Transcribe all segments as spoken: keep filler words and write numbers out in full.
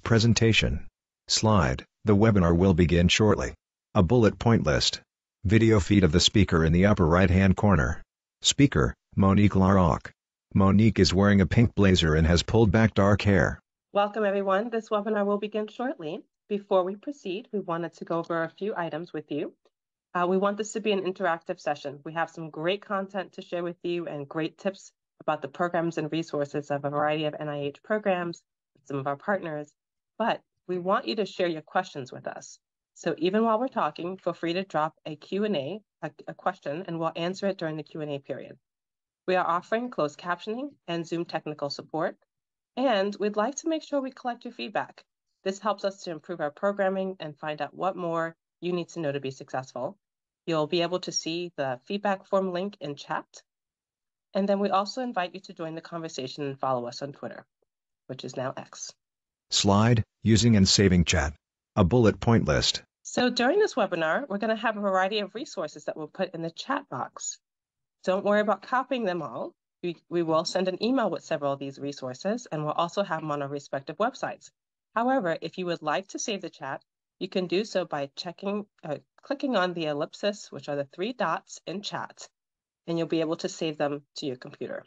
Presentation. Slide. The webinar will begin shortly. A bullet point list. Video feed of the speaker in the upper right-hand corner. Speaker, Monique Larocque. Monique is wearing a pink blazer and has pulled back dark hair. Welcome everyone. This webinar will begin shortly. Before we proceed, we wanted to go over a few items with you. Uh, we want this to be an interactive session. We have some great content to share with you and great tips about the programs and resources of a variety of N I H programs, some of our partners, but we want you to share your questions with us. So even while we're talking, feel free to drop a Q and A, a, a question, and we'll answer it during the Q and A period. We are offering closed captioning and Zoom technical support, and we'd like to make sure we collect your feedback. This helps us to improve our programming and find out what more you need to know to be successful. You'll be able to see the feedback form link in chat. And then we also invite you to join the conversation and follow us on Twitter, which is now X. Slide. Using and saving chat. A bullet point list. So during this webinar, we're going to have a variety of resources that we'll put in the chat box. Don't worry about copying them all. We, we will send an email with several of these resources, and we'll also have them on our respective websites. However, if you would like to save the chat, you can do so by checking, uh, clicking on the ellipsis, which are the three dots in chat, and you'll be able to save them to your computer.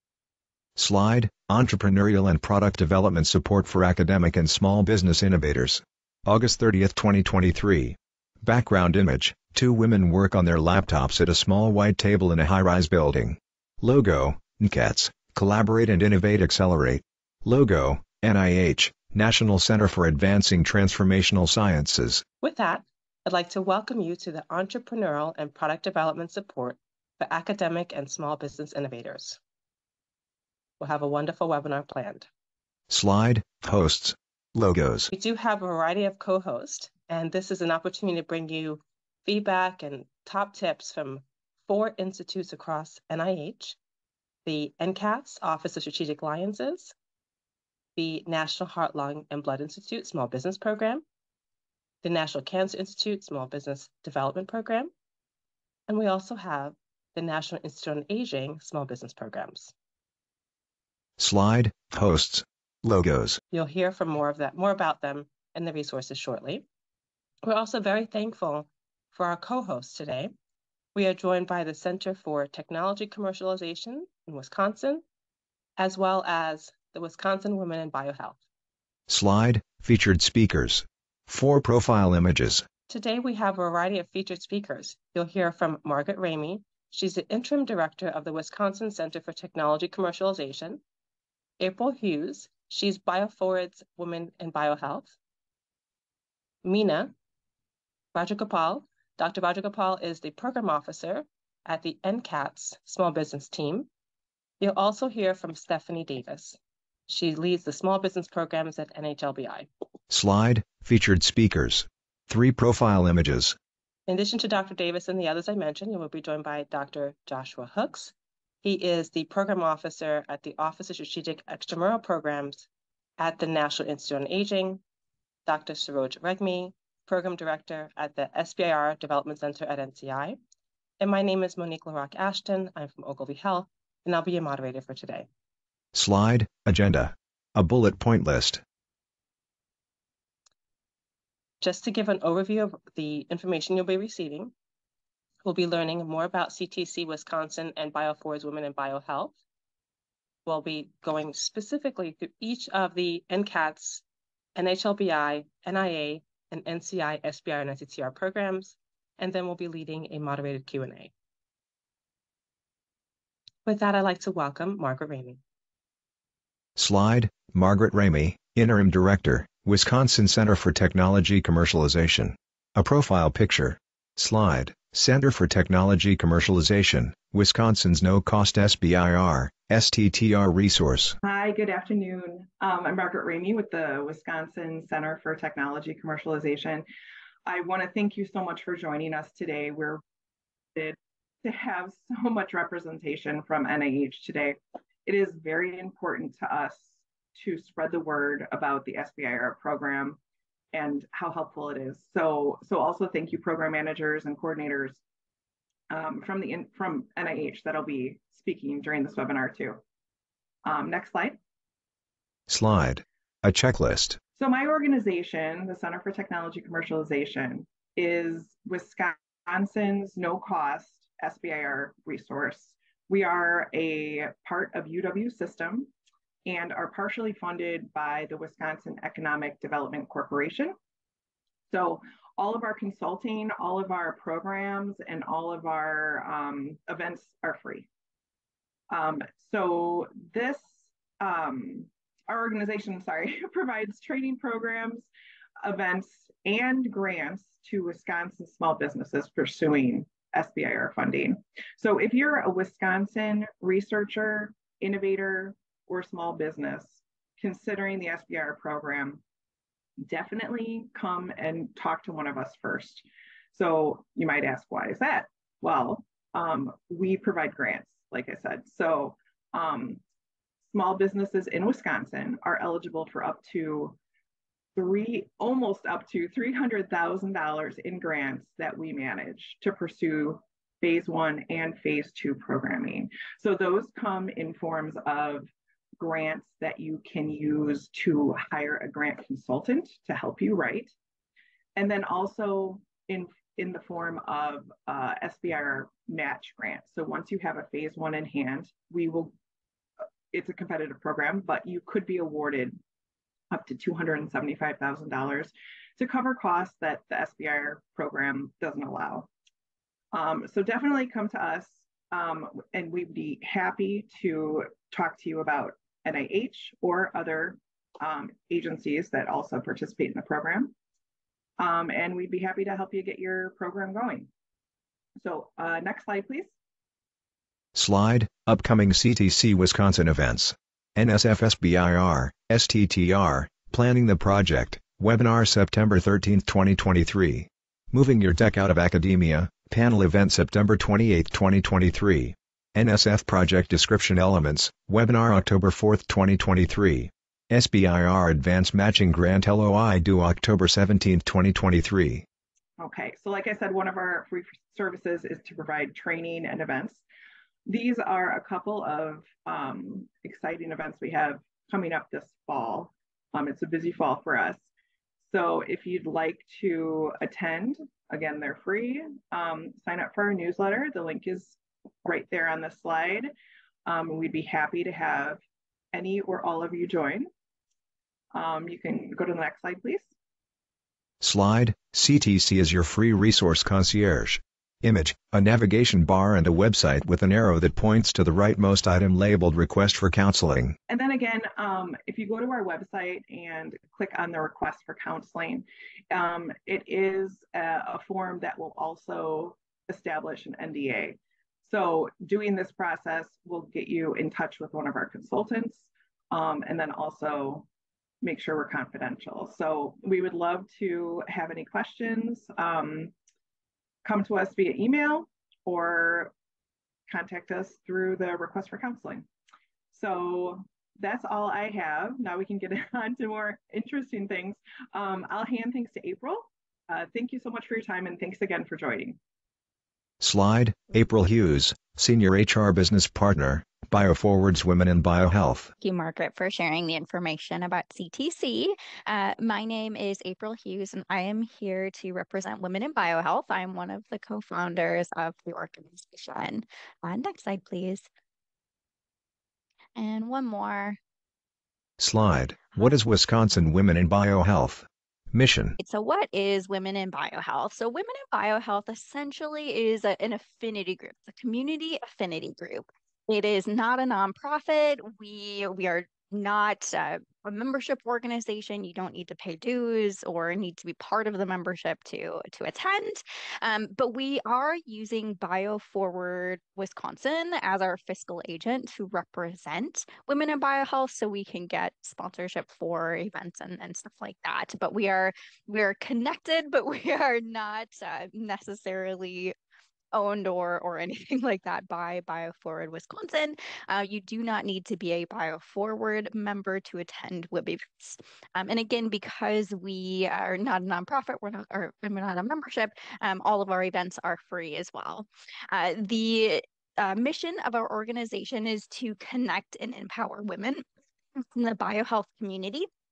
Slide. Entrepreneurial and product development support for academic and small business innovators. August thirtieth, twenty twenty-three. Background image. Two women work on their laptops at a small white table in a high-rise building. Logo, N C A T S, Collaborate and Innovate Accelerate. Logo, N I H, National Center for Advancing Translational Sciences. With that, I'd like to welcome you to the Entrepreneurial and Product Development Support for Academic and Small Business Innovators. We'll have a wonderful webinar planned. Slide. Hosts. Logos. We do have a variety of co-hosts, and this is an opportunity to bring you feedback and top tips from four institutes across N I H, the N C A T S, Office of Strategic Alliances, the National Heart, Lung, and Blood Institute Small Business Program, the National Cancer Institute Small Business Development Program, and we also have the National Institute on Aging Small Business Programs. Slide. Hosts. Logos. You'll hear from more of that, more about them and the resources shortly. We're also very thankful for our co-hosts today. We are joined by the Center for Technology Commercialization in Wisconsin, as well as the Wisconsin Women in Biohealth. Slide. Featured speakers. Four profile images. Today we have a variety of featured speakers. You'll hear from Margaret Ramey. She's the Interim Director of the Wisconsin Center for Technology Commercialization. April Hughes. She's BioForward's Women in Biohealth. Meena Rajagopal. Doctor Rajagopal is the Program Officer at the N C A T S Small Business Team. You'll also hear from Stephanie Davis. She leads the small business programs at N H L B I. Slide. Featured speakers. Three profile images. In addition to Doctor Davis and the others I mentioned, you will be joined by Doctor Joshua Hooks. He is the Program Officer at the Office of Strategic Extramural Programs at the National Institute on Aging. Doctor Saroj Regmi, Program Director at the S B I R Development Center at N C I. And my name is Monique Larocque Ashton. I'm from Ogilvy Health, and I'll be your moderator for today. Slide. Agenda. A bullet point list. Just to give an overview of the information you'll be receiving, we'll be learning more about C T C Wisconsin and BioForward's Women in Biohealth. We'll be going specifically through each of the N C A T S, N H L B I, N I A, and N C I, S B I R, and S T T R programs, and then we'll be leading a moderated Q and A. With that, I'd like to welcome Margaret Ramey. Slide. Margaret Ramey, Interim Director, Wisconsin Center for Technology Commercialization. A profile picture. Slide. Center for Technology Commercialization, Wisconsin's no-cost S B I R, S T T R resource. Hi, good afternoon. Um, I'm Margaret Ramey with the Wisconsin Center for Technology Commercialization. I want to thank you so much for joining us today. We're excited to have so much representation from N I H today. It is very important to us to spread the word about the S B I R program and how helpful it is. So, so also thank you program managers and coordinators um, from the from N I H that'll be speaking during this webinar too. Um, next slide. Slide. A checklist. So my organization, the Center for Technology Commercialization, is Wisconsin's no-cost S B I R resource. We are a part of U W system and are partially funded by the Wisconsin Economic Development Corporation. So all of our consulting, all of our programs, and all of our um, events are free. Um, so this, um, our organization, sorry, provides training programs, events, and grants to Wisconsin small businesses pursuing S B I R funding. So if you're a Wisconsin researcher, innovator, or small business considering the S B I R program, definitely come and talk to one of us first. So you might ask, why is that? Well, um, we provide grants, like I said. So um, small businesses in Wisconsin are eligible for up to three, almost up to three hundred thousand dollars in grants that we manage to pursue phase one and phase two programming. So those come in forms of grants that you can use to hire a grant consultant to help you write. And then also in, in the form of uh, S B I R match grants. So once you have a phase one in hand, we will, it's a competitive program, but you could be awarded up to two hundred seventy-five thousand dollars to cover costs that the S B I R program doesn't allow. Um, so definitely come to us um, and we'd be happy to talk to you about N I H or other um, agencies that also participate in the program. Um, and we'd be happy to help you get your program going. So uh, next slide, please. Slide, upcoming C T C Wisconsin events. N S F S B I R, S T T R, Planning the Project, webinar September thirteenth, twenty twenty-three. Moving Your Tech Out of Academia, panel event September twenty-eighth, twenty twenty-three. N S F Project Description Elements, webinar October fourth, twenty twenty-three. S B I R Advanced Matching Grant L O I due October seventeenth, twenty twenty-three. Okay, so like I said, one of our free services is to provide training and events. These are a couple of um, exciting events we have coming up this fall. Um, it's a busy fall for us. So if you'd like to attend, again, they're free. Um, sign up for our newsletter. The link is right there on the slide. Um, we'd be happy to have any or all of you join. Um, you can go to the next slide, please. Slide, C T C is your free resource concierge. Image, a navigation bar and a website with an arrow that points to the rightmost item labeled Request for Counseling. And then again, um, if you go to our website and click on the Request for Counseling, um, it is a, a form that will also establish an N D A. So doing this process will get you in touch with one of our consultants um, and then also make sure we're confidential. So we would love to have any questions. Um, come to us via email or contact us through the Request for Counseling. So that's all I have. Now we can get on to more interesting things. Um, I'll hand things to April. Uh, thank you so much for your time and thanks again for joining. Slide, April Hughes, Senior H R Business Partner, BioForward's Women in Biohealth. Thank you, Margaret, for sharing the information about C T C. Uh, my name is April Hughes, and I am here to represent Women in Biohealth. I'm one of the co-founders of the organization. Uh, next slide, please. And one more. Slide, what is Wisconsin Women in Biohealth? Mission. So what is Women in Biohealth? So Women in Biohealth essentially is a, an affinity group, a community affinity group. It is not a nonprofit. We we are not uh, a membership organization. You don't need to pay dues or need to be part of the membership to, to attend. Um, but we are using BioForward Wisconsin as our fiscal agent to represent Women in Biohealth so we can get sponsorship for events and, and stuff like that. But we are we are connected, but we are not uh, necessarily owned or or anything like that by BioForward Wisconsin. Uh, you do not need to be a BioForward member to attend W I B events. Um, and again, because we are not a nonprofit, we're not, or we're not a membership, um, all of our events are free as well. Uh, the uh, mission of our organization is to connect and empower women in the biohealth community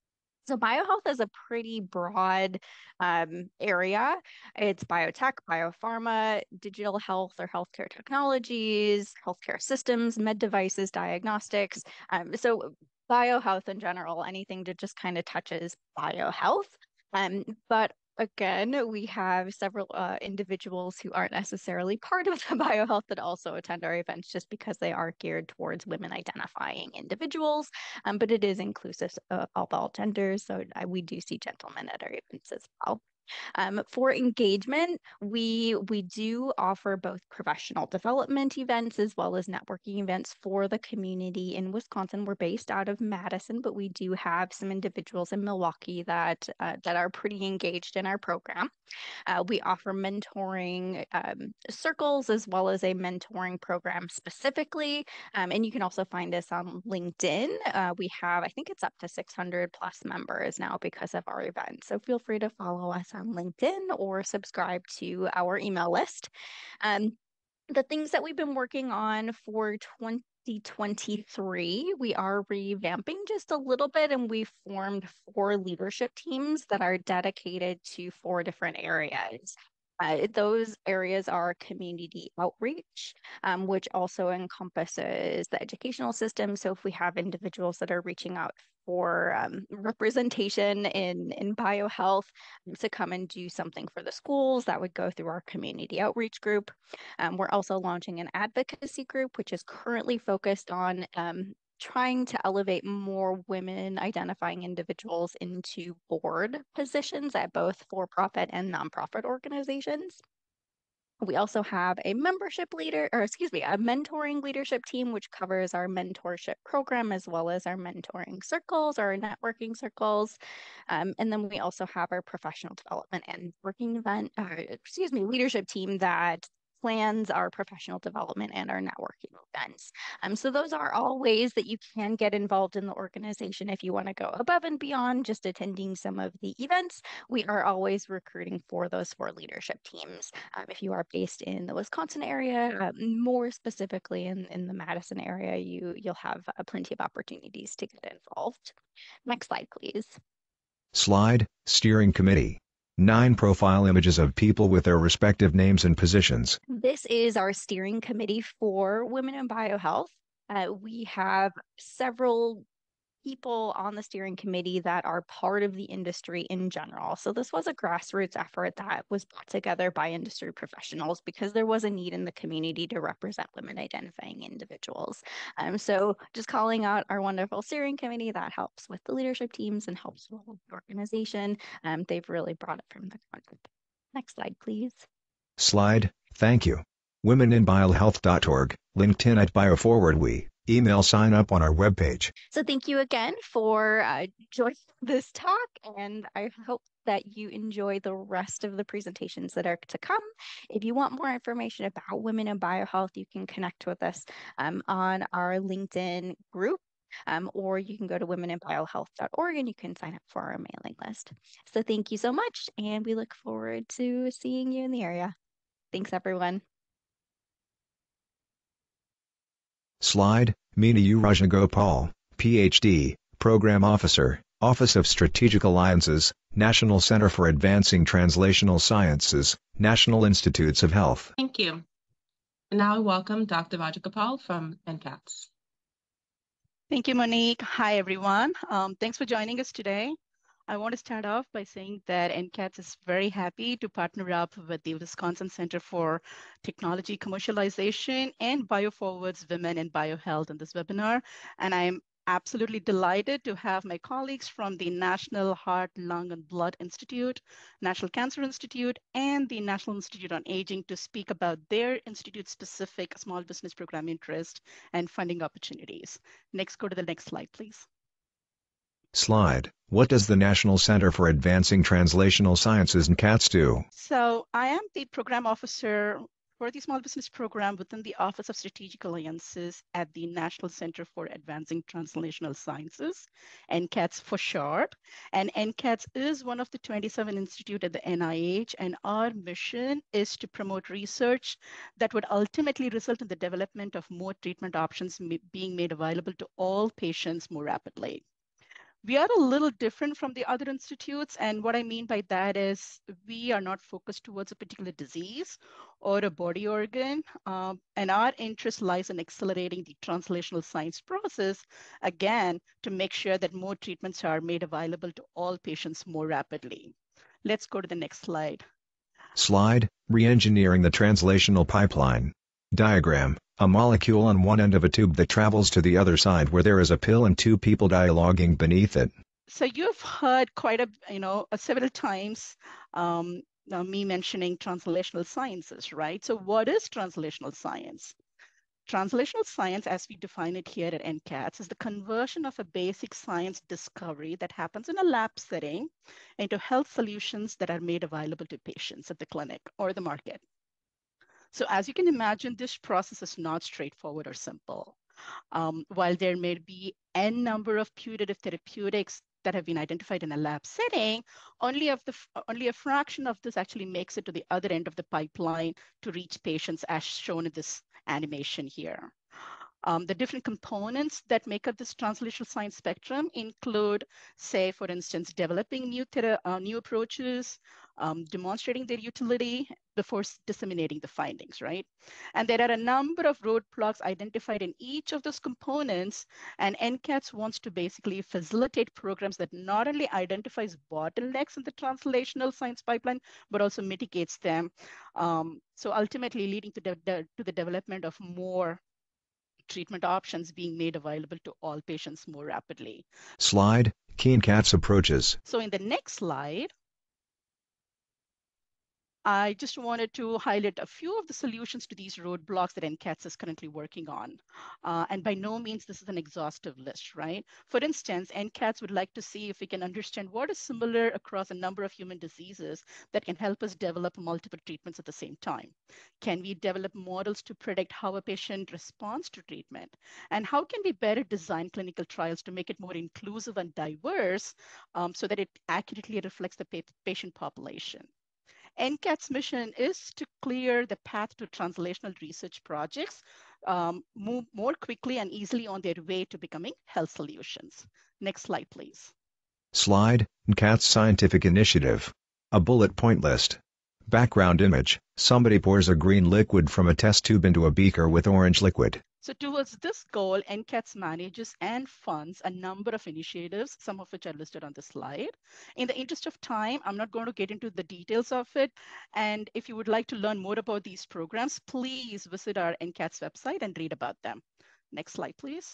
So biohealth is a pretty broad um, area. It's biotech, biopharma, digital health or healthcare technologies, healthcare systems, med devices, diagnostics. Um, so biohealth in general, anything that just kind of touches biohealth. Um, but again, we have several uh, individuals who aren't necessarily part of the biohealth that also attend our events just because they are geared towards women identifying individuals. Um, but it is inclusive of, of all genders. So uh, we do see gentlemen at our events as well. Um, for engagement, we we do offer both professional development events as well as networking events for the community in Wisconsin. We're based out of Madison, but we do have some individuals in Milwaukee that uh, that are pretty engaged in our program. Uh, we offer mentoring um, circles as well as a mentoring program specifically. Um, and you can also find us on LinkedIn. Uh, we have, I think it's up to six hundred plus members now because of our event. So feel free to follow us on LinkedIn or subscribe to our email list. Um, the things that we've been working on for twenty twenty-three, we are revamping just a little bit, and we formed four leadership teams that are dedicated to four different areas. Uh, those areas are community outreach, um, which also encompasses the educational system. So if we have individuals that are reaching out for um, representation in, in biohealth to come and do something for the schools, that would go through our community outreach group. Um, we're also launching an advocacy group, which is currently focused on um, trying to elevate more women identifying individuals into board positions at both for-profit and nonprofit organizations. We also have a membership leader, or excuse me, a mentoring leadership team, which covers our mentorship program as well as our mentoring circles or networking circles. Um, and then we also have our professional development and working event, uh, excuse me, leadership team that plans our professional development and our networking events. Um, so those are all ways that you can get involved in the organization if you want to go above and beyond just attending some of the events. We are always recruiting for those four leadership teams. Um, if you are based in the Wisconsin area, uh, more specifically in, in the Madison area, you, you'll have uh, plenty of opportunities to get involved. Next slide, please. Slide, Steering Committee. Nine profile images of people with their respective names and positions. This is our steering committee for Women in Biohealth. Uh, we have several people on the steering committee that are part of the industry in general. So this was a grassroots effort that was brought together by industry professionals because there was a need in the community to represent women identifying individuals. Um, so just calling out our wonderful steering committee that helps with the leadership teams and helps with the organization. Um, they've really brought it from the front. Next slide, please. Slide, thank you. women in biohealth dot org, LinkedIn at BioForward we. Email sign up on our webpage. So thank you again for uh, joining this talk, and I hope that you enjoy the rest of the presentations that are to come. If you want more information about women in biohealth, you can connect with us um, on our LinkedIn group, um, or you can go to women in biohealth dot org and you can sign up for our mailing list. So thank you so much, and we look forward to seeing you in the area. Thanks, everyone. Slide, Meena U. Rajagopal, P H D, Program Officer, Office of Strategic Alliances, National Center for Advancing Translational Sciences, National Institutes of Health. Thank you. And now I welcome Doctor Rajagopal from N C A T S. Thank you, Monique. Hi, everyone. Um, thanks for joining us today. I want to start off by saying that N C A T S is very happy to partner up with the Wisconsin Center for Technology Commercialization and BioForward's Women in Biohealth in this webinar. And I'm absolutely delighted to have my colleagues from the National Heart, Lung, and Blood Institute, National Cancer Institute, and the National Institute on Aging to speak about their institute-specific small business program interest and funding opportunities. Next, go to the next slide, please. Slide, what does the National Center for Advancing Translational Sciences N C A T S do? So I am the program officer for the small business program within the Office of Strategic Alliances at the National Center for Advancing Translational Sciences, N C A T S for short. And N C A T S is one of the twenty-seven institutes at the N I H, and our mission is to promote research that would ultimately result in the development of more treatment options being made available to all patients more rapidly. We are a little different from the other institutes. And what I mean by that is we are not focused towards a particular disease or a body organ. Um, and our interest lies in accelerating the translational science process, again, to make sure that more treatments are made available to all patients more rapidly. Let's go to the next slide. Slide, re-engineering the translational pipeline. Diagram, a molecule on one end of a tube that travels to the other side where there is a pill and two people dialoguing beneath it. So you've heard quite a, you know, uh, several times um, uh, me mentioning translational sciences, right? So what is translational science? Translational science, as we define it here at N C A T S, is the conversion of a basic science discovery that happens in a lab setting into health solutions that are made available to patients at the clinic or the market. So as you can imagine, this process is not straightforward or simple. Um, while there may be n number of putative therapeutics that have been identified in a lab setting, only, of the, only a fraction of this actually makes it to the other end of the pipeline to reach patients, as shown in this animation here. Um, the different components that make up this translational science spectrum include, say, for instance, developing new, uh, new approaches, um, demonstrating their utility before disseminating the findings, right? And there are a number of roadblocks identified in each of those components, and N C A T S wants to basically facilitate programs that not only identifies bottlenecks in the translational science pipeline, but also mitigates them. Um, so ultimately leading to, de to the development of more treatment options being made available to all patients more rapidly. Slide, key N C A T S approaches. So in the next slide, I just wanted to highlight a few of the solutions to these roadblocks that N C A T S is currently working on. Uh, and by no means this is an exhaustive list, right? For instance, N C A T S would like to see if we can understand what is similar across a number of human diseases that can help us develop multiple treatments at the same time. Can we develop models to predict how a patient responds to treatment? And how can we better design clinical trials to make it more inclusive and diverse um, so that it accurately reflects the pa patient population? N C A T S mission is to clear the path to translational research projects, um, move more quickly and easily on their way to becoming health solutions. Next slide, please. Slide, N C A T S Scientific Initiative. A bullet point list. Background image, somebody pours a green liquid from a test tube into a beaker with orange liquid. So towards this goal, N C A T S manages and funds a number of initiatives, some of which are listed on the slide. In the interest of time, I'm not going to get into the details of it. And if you would like to learn more about these programs, please visit our N C A T S website and read about them. Next slide, please.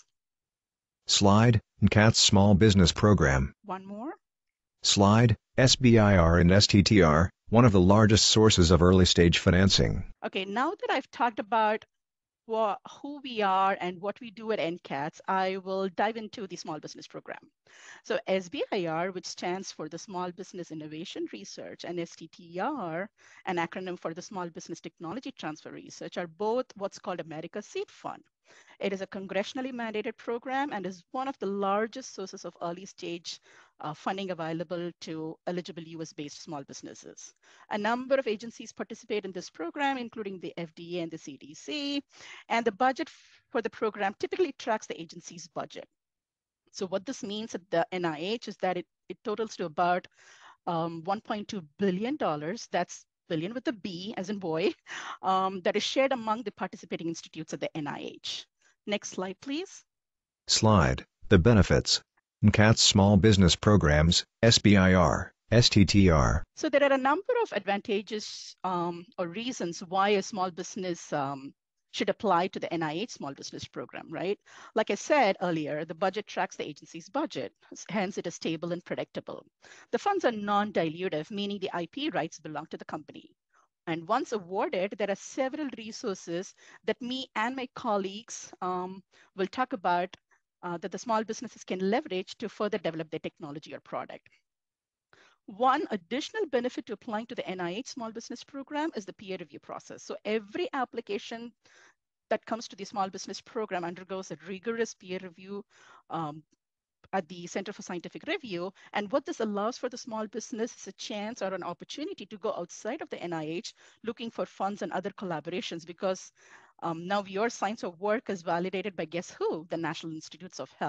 Slide, N C A T S Small Business Program. One more. Slide, S B I R and S T T R, one of the largest sources of early-stage financing. Okay, now that I've talked about well, who we are and what we do at N C A T S, I will dive into the Small Business Program. So S B I R, which stands for the Small Business Innovation Research, and S T T R, an acronym for the Small Business Technology Transfer Research, are both what's called America's Seed Fund. It is a congressionally mandated program and is one of the largest sources of early stage uh, funding available to eligible U S-based small businesses. A number of agencies participate in this program, including the F D A and the C D C, and the budget for the program typically tracks the agency's budget. So what this means at the N I H is that it, it totals to about um, one point two billion dollars. That's billion with a B as in boy, um, that is shared among the participating institutes at the N I H. Next slide, please. Slide, the benefits. N C A T S Small Business Programs, S B I R, S T T R. So there are a number of advantages um, or reasons why a small business um, should apply to the N I H Small Business Program, right? Like I said earlier, the budget tracks the agency's budget, hence it is stable and predictable. The funds are non-dilutive, meaning the I P rights belong to the company. And once awarded, there are several resources that me and my colleagues um, will talk about uh, that the small businesses can leverage to further develop their technology or product. One additional benefit to applying to the N I H Small Business Program is the peer review process. So every application that comes to the Small Business Program undergoes a rigorous peer review um, at the Center for Scientific Review. And what this allows for the small business is a chance or an opportunity to go outside of the N I H looking for funds and other collaborations, because um, now your science of work is validated by guess who? The National Institutes of Health,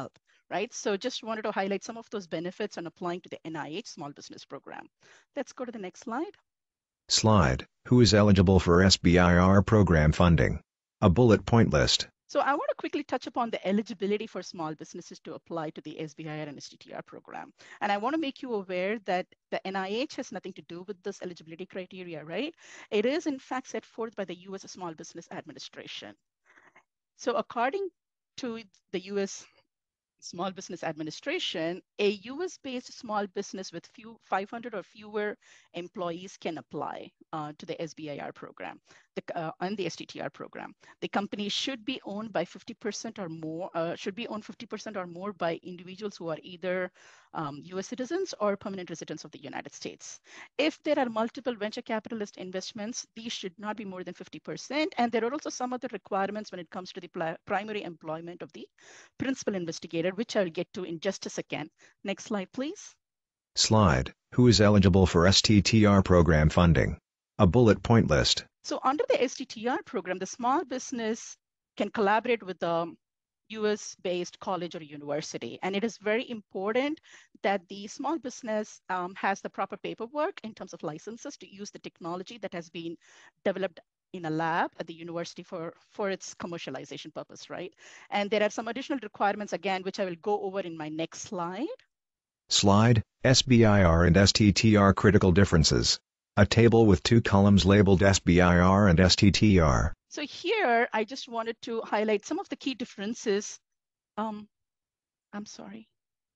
right? So just wanted to highlight some of those benefits on applying to the N I H Small Business Program. Let's go to the next slide. Slide, who is eligible for S B I R program funding? A bullet point list. So I want to quickly touch upon the eligibility for small businesses to apply to the S B I R and S T T R program. And I want to make you aware that the N I H has nothing to do with this eligibility criteria, right? It is in fact set forth by the U S Small Business Administration. So according to the U S Small Business Administration, a U S-based small business with few five hundred or fewer employees can apply uh, to the S B I R program the, uh, and the S T T R program. The company should be owned by fifty percent or more, uh, should be owned fifty percent or more by individuals who are either um, U S citizens or permanent residents of the United States. If there are multiple venture capitalist investments, these should not be more than fifty percent. And there are also some other requirements when it comes to the primary employment of the principal investigator, which I'll get to in just a second. Next slide, please. Slide, who is eligible for S T T R program funding? A bullet point list. So under the S T T R program, the small business can collaborate with the U S-based college or university. And it is very important that the small business um, has the proper paperwork in terms of licenses to use the technology that has been developed in a lab at the university for, for its commercialization purpose, right? And there are some additional requirements, again, which I will go over in my next slide. Slide, S B I R and S T T R critical differences. A table with two columns labeled S B I R and S T T R. So here, I just wanted to highlight some of the key differences. Um, I'm sorry.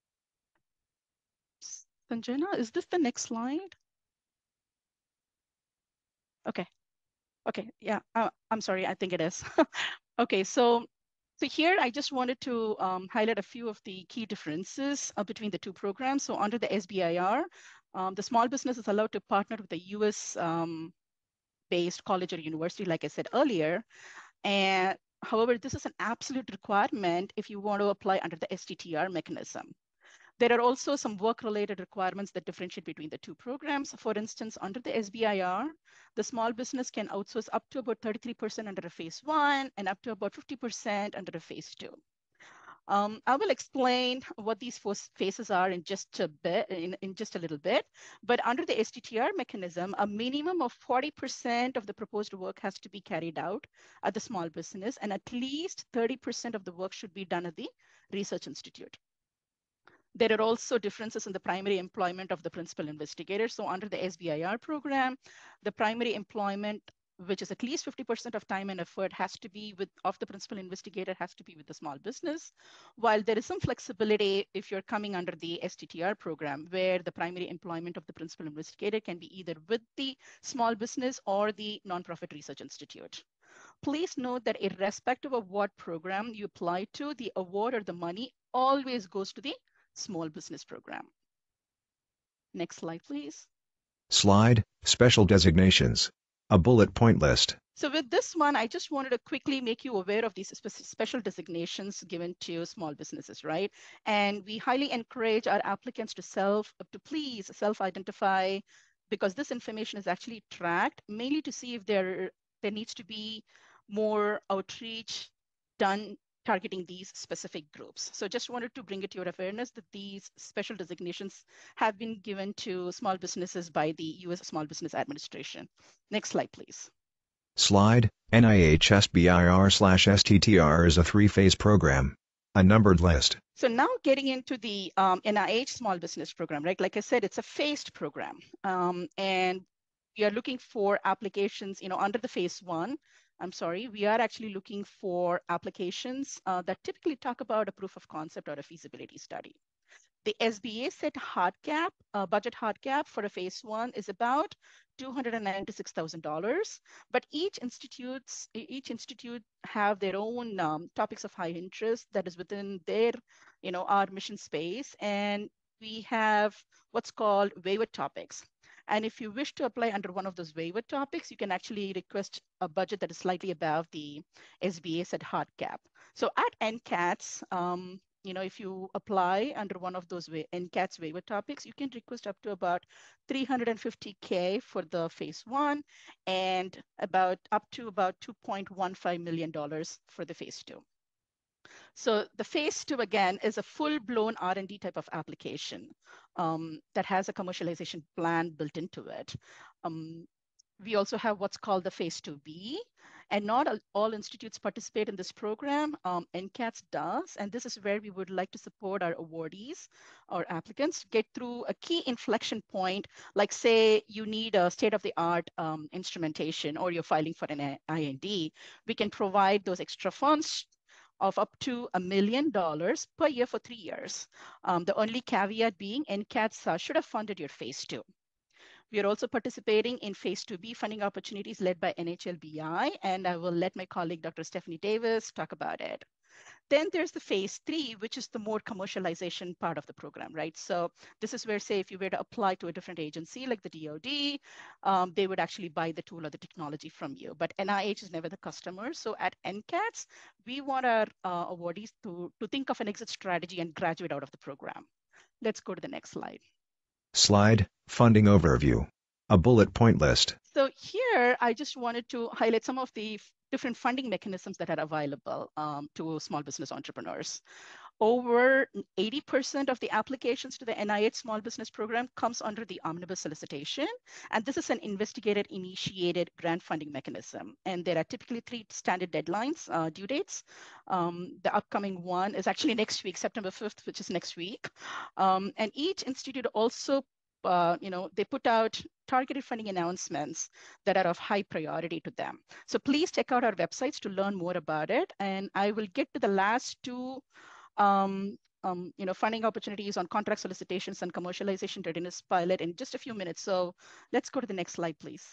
Sanjana, is this the next slide? Okay. Okay, yeah, uh, I'm sorry, I think it is. Okay, so, so here I just wanted to um, highlight a few of the key differences uh, between the two programs. So under the S B I R, um, the small business is allowed to partner with a U S um, based college or university, like I said earlier. And however, this is an absolute requirement if you want to apply under the S T T R mechanism. There are also some work-related requirements that differentiate between the two programs. For instance, under the S B I R, the small business can outsource up to about thirty-three percent under a phase one and up to about fifty percent under a phase two. Um, I will explain what these four phases are in just a bit, in, in just a little bit. But under the S T T R mechanism, a minimum of forty percent of the proposed work has to be carried out at the small business, and at least thirty percent of the work should be done at the research institute. There are also differences in the primary employment of the principal investigator. So under the S B I R program, the primary employment, which is at least fifty percent of time and effort, has to be with of the principal investigator has to be with the small business. While there is some flexibility if you're coming under the S T T R program, where the primary employment of the principal investigator can be either with the small business or the nonprofit research institute. Please note that irrespective of what program you apply to, the award or the money always goes to the small business program. Next slide, please. Slide, special designations. A bullet point list. So with this one, I just wanted to quickly make you aware of these spe special designations given to small businesses, right? And we highly encourage our applicants to self, to please self-identify, because this information is actually tracked mainly to see if there, there needs to be more outreach done targeting these specific groups. So just wanted to bring it to your awareness that these special designations have been given to small businesses by the U S Small Business Administration. Next slide, please. Slide, N I H S B I R slash S T T R is a three-phase program. A numbered list. So now getting into the um, N I H Small Business Program, right? Like I said, it's a phased program. Um, and we are looking for applications, you know, under the phase one. I'm sorry, we are actually looking for applications uh, that typically talk about a proof of concept or a feasibility study. The S B A set hard cap, uh, budget hard cap for a phase one is about two hundred ninety-six thousand dollars, but each institutes, each institute have their own um, topics of high interest that is within their, you know, our mission space. And we have what's called waiver topics. And if you wish to apply under one of those waiver topics, you can actually request a budget that is slightly above the S B A set hard cap. So at N CATS, um, you know, if you apply under one of those N CATS waiver topics, you can request up to about three hundred fifty K for the phase one and about up to about two point one five million dollars for the phase two. So the phase two, again, is a full-blown R and D type of application um, that has a commercialization plan built into it. Um, we also have what's called the phase two B, and not all institutes participate in this program. Um, N C A T S does, and this is where we would like to support our awardees or applicants get through a key inflection point, like say you need a state-of-the-art um, instrumentation or you're filing for an I N D. We can provide those extra funds of up to a million dollars per year for three years. Um, the only caveat being N C A T S uh, should have funded your phase two. We are also participating in phase two B funding opportunities led by N H L B I, and I will let my colleague, Doctor Stephanie Davis, talk about it. Then there's the phase three, which is the more commercialization part of the program, right? So this is where, say, if you were to apply to a different agency like the D O D, um, they would actually buy the tool or the technology from you. But N I H is never the customer. So at N C A T S, we want our uh, awardees to, to think of an exit strategy and graduate out of the program. Let's go to the next slide. Slide, funding overview. A bullet point list. So here, I just wanted to highlight some of the different funding mechanisms that are available um, to small business entrepreneurs. Over eighty percent of the applications to the N I H Small Business Program comes under the omnibus solicitation. And this is an investigated initiated grant funding mechanism. And there are typically three standard deadlines, uh, due dates. Um, the upcoming one is actually next week, September fifth, which is next week. Um, and each institute also Uh, you know, they put out targeted funding announcements that are of high priority to them. So please check out our websites to learn more about it. And I will get to the last two um, um, you know, funding opportunities on contract solicitations and commercialization readiness pilot in just a few minutes. So let's go to the next slide, please.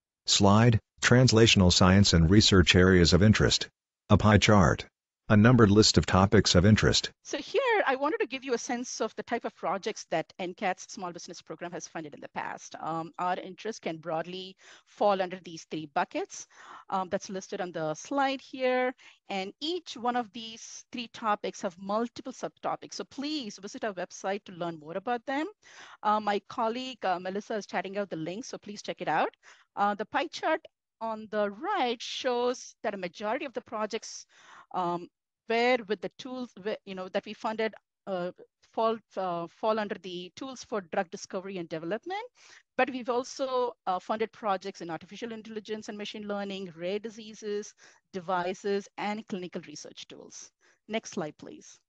Slide, translational science and research areas of interest. A pie chart. A numbered list of topics of interest. So here, I wanted to give you a sense of the type of projects that N C A T S Small Business Program has funded in the past. Um, our interest can broadly fall under these three buckets um, that's listed on the slide here. And each one of these three topics have multiple subtopics. So please visit our website to learn more about them. Uh, my colleague, uh, Melissa, is chatting out the link, so please check it out. Uh, the pie chart on the right shows that a majority of the projects um, where with the tools, you know, that we funded uh, fall uh, fall under the tools for drug discovery and development. But we've also uh, funded projects in artificial intelligence and machine learning, rare diseases, devices, and clinical research tools. Next slide, please.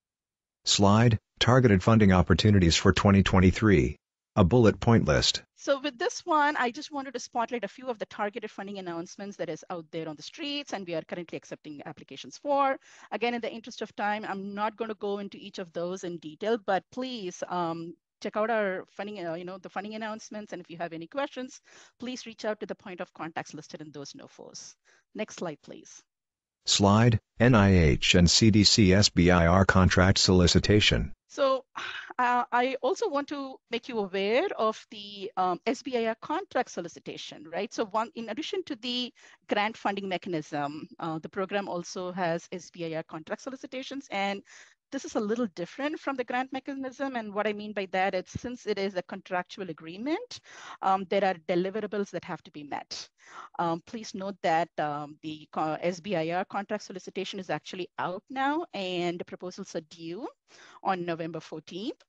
Slide, targeted funding opportunities for twenty twenty-three. A bullet point list. So with this one, I just wanted to spotlight a few of the targeted funding announcements that is out there on the streets and we are currently accepting applications for. Again, in the interest of time, I'm not going to go into each of those in detail, but please um, check out our funding, uh, you know, the funding announcements. And if you have any questions, please reach out to the point of contacts listed in those N O F Os. Next slide, please. Slide, N I H and C D C S B I R contract solicitation. So uh, I also want to make you aware of the um, S B I R contract solicitation, right? So one, in addition to the grant funding mechanism, uh, the program also has S B I R contract solicitations. And this is a little different from the grant mechanism. And what I mean by that is since it is a contractual agreement, um, there are deliverables that have to be met. Um, please note that um, the S B I R contract solicitation is actually out now and the proposals are due on November fourteenth.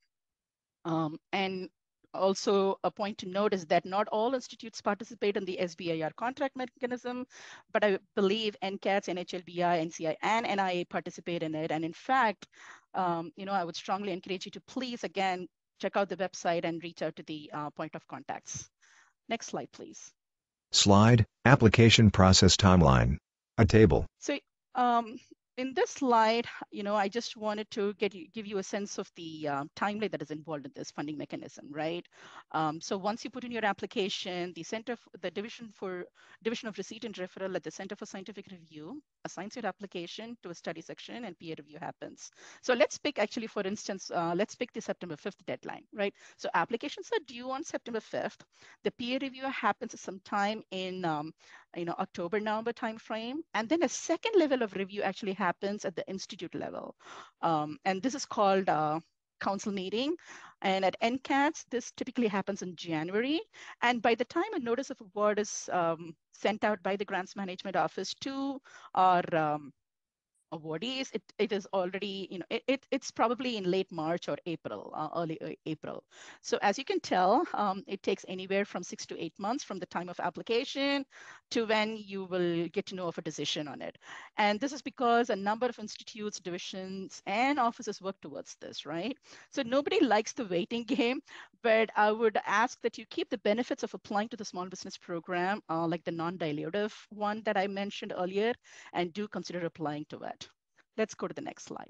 Um, and also a point to note is that not all institutes participate in the S B I R contract mechanism, but I believe N C A T S, N H L B I, N C I, and N I A participate in it. And in fact, um, you know, I would strongly encourage you to please, again, check out the website and reach out to the uh, point of contacts. Next slide, please. Slide, application process timeline. A table. So um, in this slide, you know, I just wanted to get you, give you a sense of the um, timeline that is involved in this funding mechanism, right? Um, so once you put in your application, the Center, for, the Division for Division of Receipt and Referral at the Center for Scientific Review assigns your application to a study section and peer review happens. So let's pick actually, for instance, uh, let's pick the September fifth deadline, right? So applications are due on September fifth. The peer review happens sometime in um, you know, October, November timeframe. And then a second level of review actually happens at the institute level. Um, and this is called uh, council meeting. And at N C A T S, this typically happens in January. And by the time a notice of award is um, sent out by the grants management office to our um, awardees, it, it is already, you know, it, it it's probably in late March or April, uh, early uh, April. So as you can tell, um, it takes anywhere from six to eight months from the time of application to when you will get to know of a decision on it. And this is because a number of institutes, divisions, and offices work towards this, right? So nobody likes the waiting game, but I would ask that you keep the benefits of applying to the small business program, uh, like the non-dilutive one that I mentioned earlier, and do consider applying to it. Let's go to the next slide.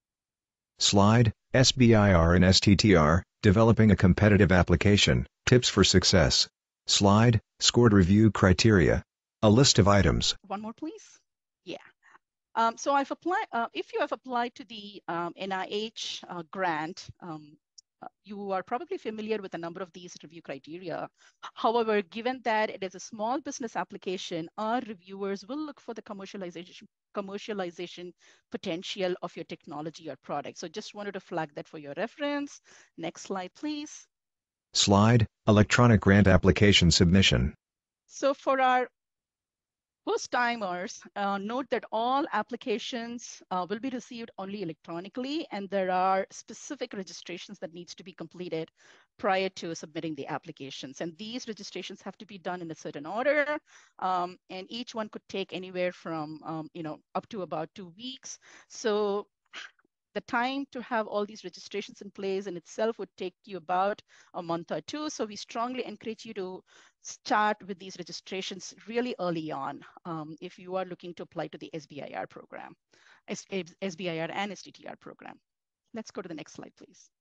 Slide, S B I R and S T T R, Developing a Competitive Application, Tips for Success. Slide, Scored Review Criteria. A list of items. One more, please. Yeah. Um, so I've applied, uh, if you have applied to the um, N I H uh, grant, um, uh, you are probably familiar with a number of these review criteria. However, given that it is a small business application, our reviewers will look for the commercialization, commercialization potential of your technology or product. So just wanted to flag that for your reference. Next slide, please. Slide, Electronic Grant Application Submission. So for our first timers, uh, note that all applications uh, will be received only electronically, and there are specific registrations that needs to be completed prior to submitting the applications. And these registrations have to be done in a certain order, um, and each one could take anywhere from um, you know up to about two weeks. So the time to have all these registrations in place in itself would take you about a month or two. So we strongly encourage you to start with these registrations really early on um, if you are looking to apply to the S B I R program, S B I R and S T T R program. Let's go to the next slide, please.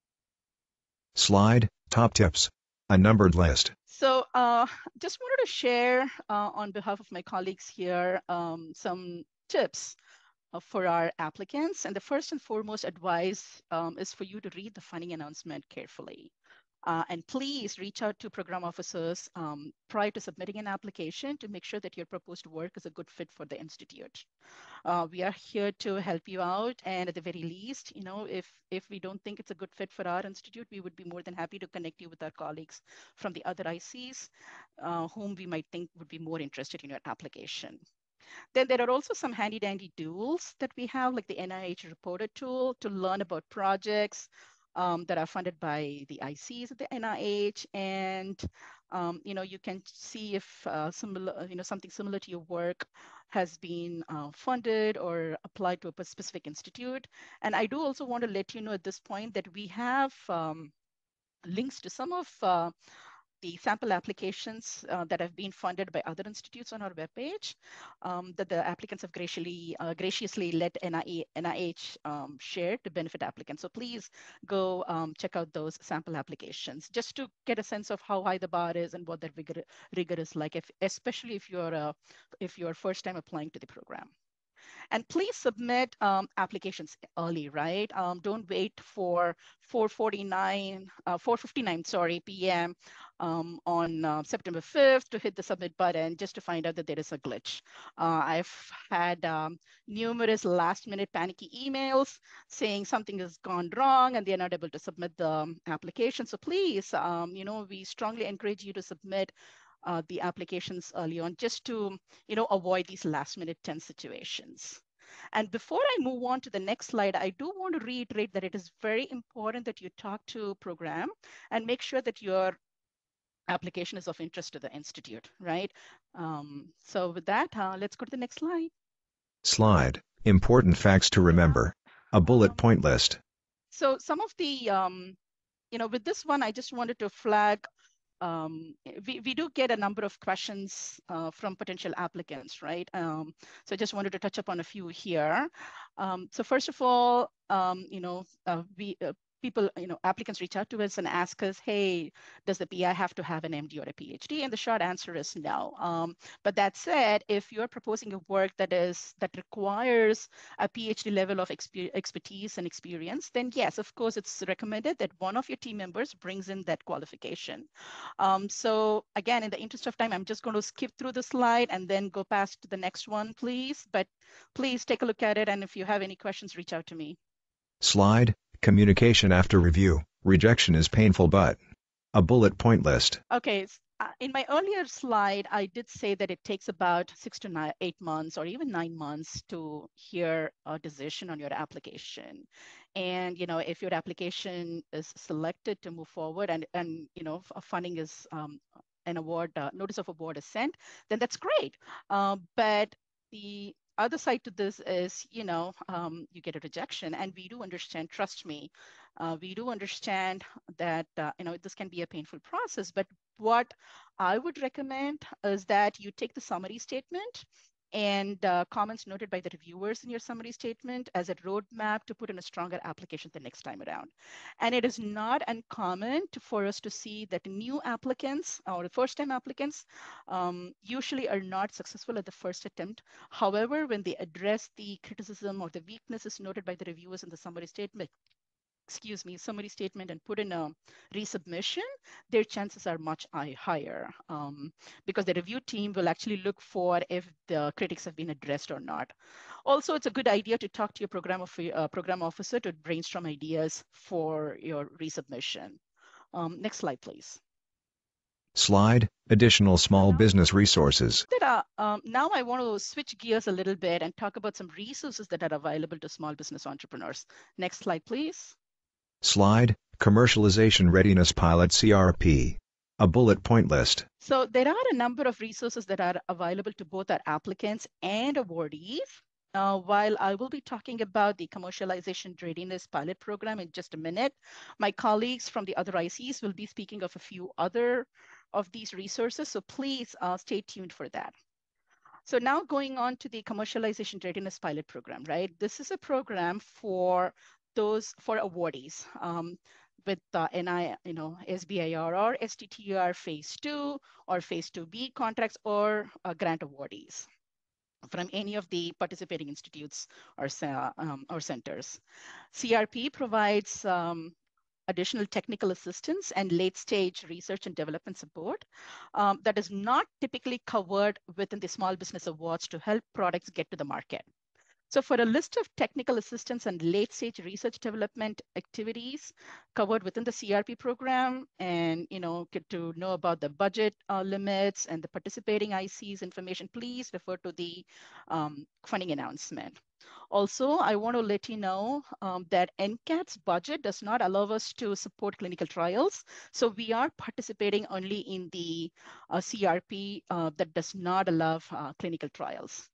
Slide, Top Tips. A numbered list. So uh, just wanted to share uh, on behalf of my colleagues here um, some tips for our applicants. And the first and foremost advice um, is for you to read the funding announcement carefully. Uh, and please reach out to program officers um, prior to submitting an application to make sure that your proposed work is a good fit for the institute. Uh, we are here to help you out. And at the very least, you know, if, if we don't think it's a good fit for our institute, we would be more than happy to connect you with our colleagues from the other I Cs uh, whom we might think would be more interested in your application. Then there are also some handy dandy tools that we have, like the N I H Reporter tool to learn about projects um, that are funded by the I Cs at the N I H. And, um, you know, you can see if uh, similar, you know, something similar to your work has been uh, funded or applied to a specific institute. And I do also want to let you know at this point that we have um, links to some of uh, the sample applications uh, that have been funded by other institutes on our webpage um, that the applicants have graciously, uh, graciously let N I H um, share to benefit applicants. So please go um, check out those sample applications just to get a sense of how high the bar is and what that rigor, rigor is like, if, especially if you're, uh, if you're first time applying to the program. And please submit um, applications early, right? Um, don't wait for four forty-nine, uh, four fifty-nine, sorry, P M um, on uh, September fifth to hit the submit button just to find out that there is a glitch. Uh, I've had um, numerous last minute panicky emails saying something has gone wrong and they're not able to submit the um, application. So please, um, you know, we strongly encourage you to submit Uh, the applications early on, just to, you know, avoid these last minute tense situations. And before I move on to the next slide, I do want to reiterate that it is very important that you talk to program and make sure that your application is of interest to the institute, right? Um, so with that, uh, let's go to the next slide. Slide, Important Facts to Remember. A bullet point list. So some of the, um, you know, with this one, I just wanted to flag Um, we, we do get a number of questions uh, from potential applicants, right? Um, so I just wanted to touch up on a few here. Um, so first of all, um, you know, uh, we uh, people, you know, applicants reach out to us and ask us, hey, does the P I have to have an M D or a P H D? And the short answer is no. Um, but that said, if you're proposing a work that is that requires a P H D level of exper expertise and experience, then yes, of course, it's recommended that one of your team members brings in that qualification. Um, so again, in the interest of time, I'm just going to skip through the slide and then go past to the next one, please. But please take a look at it. And if you have any questions, reach out to me. Slide, Communication after review. Rejection is painful, but a bullet point list. Okay, Uh, in my earlier slide, I did say that it takes about six to nine, eight months or even nine months to hear a decision on your application. And, you know, if your application is selected to move forward and, and you know, funding is um, an award, uh, notice of award is sent, then that's great. Uh, but the other side to this is, you know, um, you get a rejection, and we do understand, trust me, uh, we do understand that, uh, you know, this can be a painful process, but what I would recommend is that you take the summary statement and uh, comments noted by the reviewers in your summary statement as a roadmap to put in a stronger application the next time around. And it is not uncommon to, for us to see that new applicants or first-time applicants um, usually are not successful at the first attempt. However, when they address the criticism or the weaknesses noted by the reviewers in the summary statement, excuse me, summary statement and put in a resubmission, their chances are much higher um, because the review team will actually look for if the critics have been addressed or not. Also, it's a good idea to talk to your program, of, uh, program officer to brainstorm ideas for your resubmission. Um, next slide, please. Slide, additional small now, business resources. That are, um, now I want to switch gears a little bit and talk about some resources that are available to small business entrepreneurs. Next slide, please. Slide, Commercialization Readiness Pilot C R P. A bullet point list. So there are a number of resources that are available to both our applicants and awardees. Uh, while I will be talking about the Commercialization Readiness Pilot Program in just a minute, my colleagues from the other I Cs will be speaking of a few other of these resources, so please uh, stay tuned for that. So now going on to the Commercialization Readiness Pilot Program, right? This is a program for those, for awardees. Um, with uh, N I, you know, S B I R or S T T R phase two or phase two B contracts or uh, grant awardees from any of the participating institutes or, um, or centers. C R P provides um, additional technical assistance and late stage research and development support um, that is not typically covered within the small business awards to help products get to the market. So for a list of technical assistance and late-stage research development activities covered within the C R P program, and you know, get to know about the budget uh, limits and the participating I Cs information, please refer to the um, funding announcement. Also, I want to let you know um, that N C A T S budget does not allow us to support clinical trials. So we are participating only in the uh, C R P uh, that does not allow uh, clinical trials.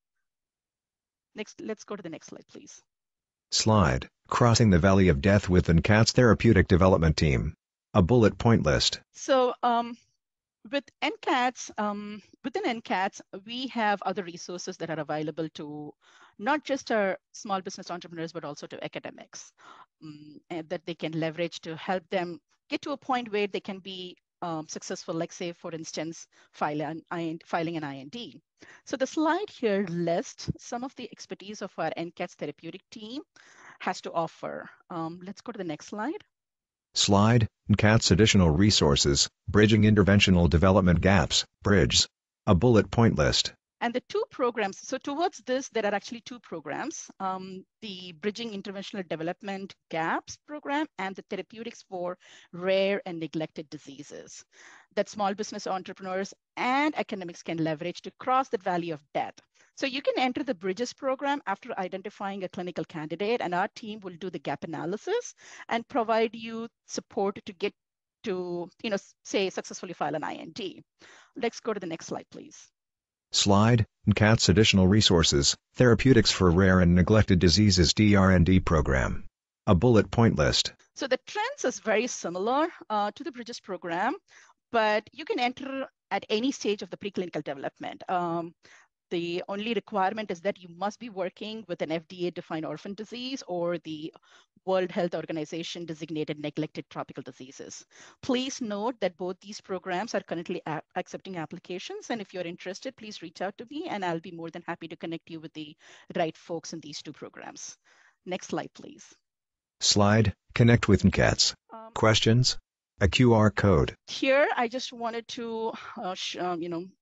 Next, let's go to the next slide, please. Slide, Crossing the Valley of Death with N C A T S Therapeutic Development Team. A bullet point list. So um, with N C A T S, um, within N C A T S, we have other resources that are available to not just our small business entrepreneurs, but also to academics um, and that they can leverage to help them get to a point where they can be um, successful, like say, for instance, file an, filing an I N D. So the slide here lists some of the expertise of our N C A T S therapeutic team has to offer. Um, let's go to the next slide. Slide, N C A T S Additional Resources, Bridging Interventional Development Gaps, BRIDGES. A bullet point list. And the two programs, so towards this, there are actually two programs, um, the Bridging Interventional Development Gaps program and the Therapeutics for Rare and Neglected Diseases that small business entrepreneurs and academics can leverage to cross the valley of death. So you can enter the BRIDGES program after identifying a clinical candidate, and our team will do the gap analysis and provide you support to get to, you know, say, successfully file an I N D. Let's go to the next slide, please. Slide, N C A T S Additional Resources, Therapeutics for Rare and Neglected Diseases D R and D program. A bullet point list. So the trends is very similar uh, to the BRIDGES program, but you can enter at any stage of the preclinical development. Um, The only requirement is that you must be working with an F D A-defined orphan disease or the World Health Organization designated neglected tropical diseases. Please note that both these programs are currently accepting applications, and if you're interested, please reach out to me and I'll be more than happy to connect you with the right folks in these two programs. Next slide, please. Slide, Connect with N C A T S. Um, Questions? A Q R code. Here, I just wanted to, uh, sh um, you know,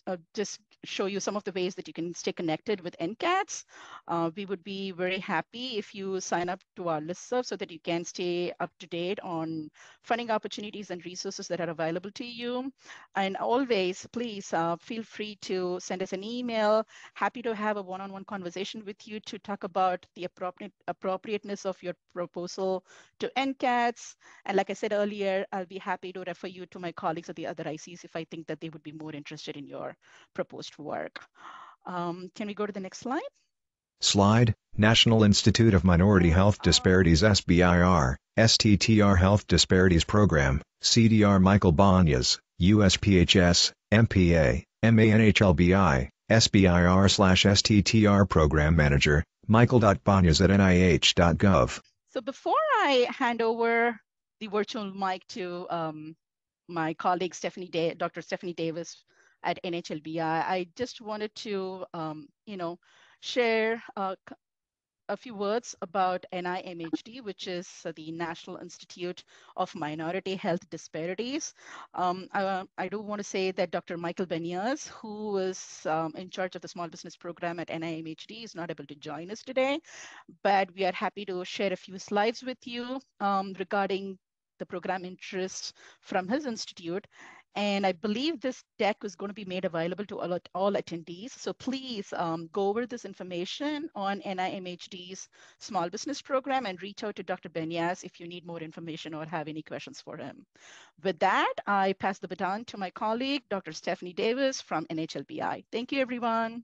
uh, just show you some of the ways that you can stay connected with N C A T S. Uh, we would be very happy if you sign up to our listserv so that you can stay up to date on funding opportunities and resources that are available to you. And always, please uh, feel free to send us an email. Happy to have a one-on-one conversation with you to talk about the appropriate appropriateness of your proposal to N C A T S. And like I said earlier, I'll be happy to refer you to my colleagues at the other I Cs if I think that they would be more interested in your proposed work. Um, can we go to the next slide? Slide, National Institute of Minority Health Disparities S B I R, S T T R Health Disparities Program, C D R Michael Banyas, U S P H S, M P A, M A N H L B I, S B I R slash S T T R Program Manager, Michael.Banyas at N I H dot gov. So before I hand over the virtual mic to um, my colleague, Stephanie Day, Doctor Stephanie Davis at N H L B I, I just wanted to, um, you know, share uh, a few words about N I M H D, which is uh, the National Institute of Minority Health Disparities. Um, I, I do want to say that Doctor Michael Banyas, who is um, in charge of the small business program at N I M H D, is not able to join us today, but we are happy to share a few slides with you um, regarding the program interests from his institute. And I believe this deck is going to be made available to all, all attendees. So please um, go over this information on N I M H D's small business program and reach out to Doctor Banyas if you need more information or have any questions for him. With that, I pass the baton to my colleague, Doctor Stephanie Davis from N H L B I. Thank you, everyone.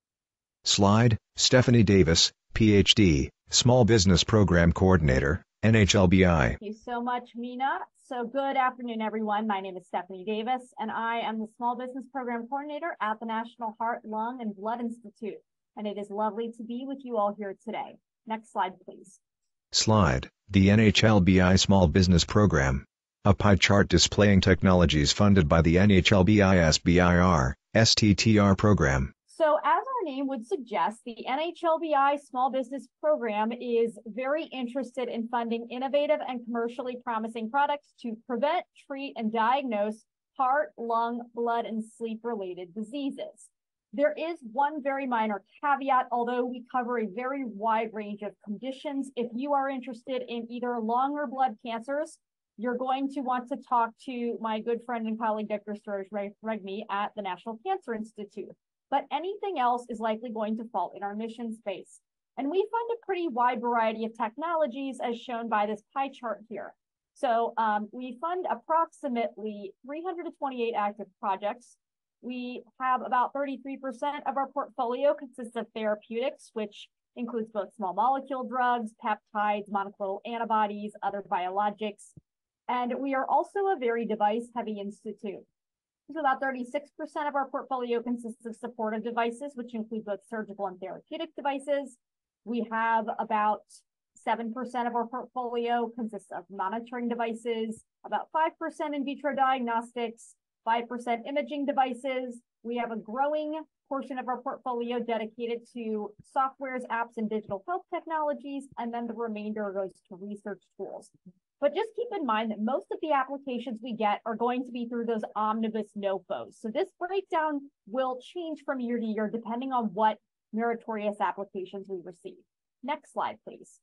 Slide, Stephanie Davis, P H D, Small Business Program Coordinator, N H L B I. Thank you so much, Meena. So good afternoon, everyone. My name is Stephanie Davis, and I am the Small Business Program Coordinator at the National Heart, Lung, and Blood Institute. And it is lovely to be with you all here today. Next slide, please. Slide, the N H L B I Small Business Program. A pie chart displaying technologies funded by the N H L B I S B I R, S T T R program. So as our name would suggest, the N H L B I Small Business Program is very interested in funding innovative and commercially promising products to prevent, treat, and diagnose heart, lung, blood, and sleep-related diseases. There is one very minor caveat, although we cover a very wide range of conditions. If you are interested in either lung or blood cancers, you're going to want to talk to my good friend and colleague, Doctor Suraj Regmi at the National Cancer Institute. But anything else is likely going to fall in our mission space. And we fund a pretty wide variety of technologies as shown by this pie chart here. So um, we fund approximately three hundred twenty-eight active projects. We have about thirty-three percent of our portfolio consists of therapeutics, which includes both small molecule drugs, peptides, monoclonal antibodies, other biologics. And we are also a very device-heavy institute. So about thirty-six percent of our portfolio consists of supportive devices, which include both surgical and therapeutic devices. We have about seven percent of our portfolio consists of monitoring devices, about five percent in vitro diagnostics, five percent imaging devices. We have a growing portion of our portfolio dedicated to softwares, apps, and digital health technologies, and then the remainder goes to research tools. But just keep in mind that most of the applications we get are going to be through those omnibus N O F Os. So this breakdown will change from year to year depending on what meritorious applications we receive. Next slide, please.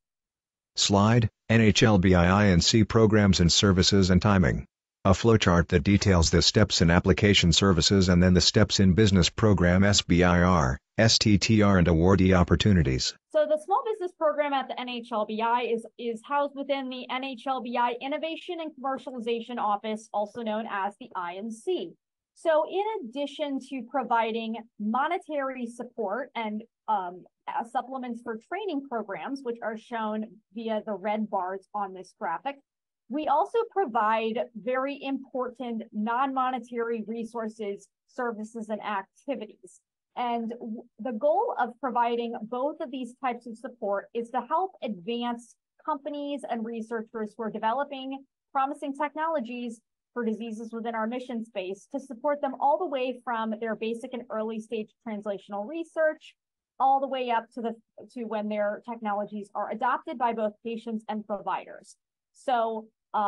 Slide, N H L B I I N C programs and services and timing. A flowchart that details the steps in application services and then the steps in business program S B I R, S T T R and awardee opportunities. So the small business program at the N H L B I is, is housed within the N H L B I Innovation and Commercialization Office, also known as the I N C. So in addition to providing monetary support and um, uh, supplements for training programs, which are shown via the red bars on this graphic, we also provide very important non-monetary resources, services, and activities. And the goal of providing both of these types of support is to help advance companies and researchers who are developing promising technologies for diseases within our mission space to support them all the way from their basic and early stage translational research all the way up to the to when their technologies are adopted by both patients and providers. So um,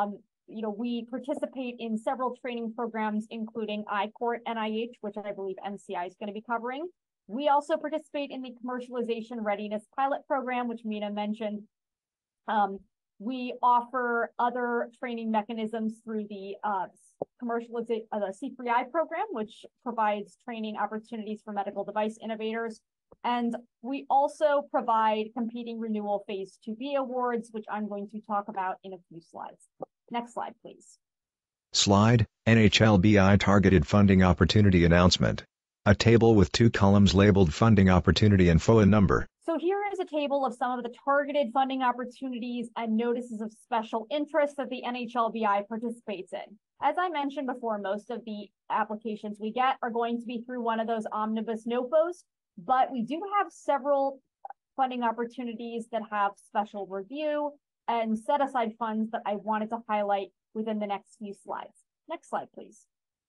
you know, we participate in several training programs, including I CORT N I H, which I believe N C I is going to be covering. We also participate in the Commercialization Readiness Pilot Program, which Mina mentioned. Um, we offer other training mechanisms through the uh, commercialization, uh, the C three I program, which provides training opportunities for medical device innovators. And we also provide competing renewal phase two B awards, which I'm going to talk about in a few slides. Next slide, please. Slide, N H L B I Targeted Funding Opportunity Announcement. A table with two columns labeled Funding Opportunity and F O A number. So here is a table of some of the targeted funding opportunities and notices of special interest that the N H L B I participates in. As I mentioned before, most of the applications we get are going to be through one of those omnibus N O F Os, but we do have several funding opportunities that have special review and set aside funds that I wanted to highlight within the next few slides. Next slide, please.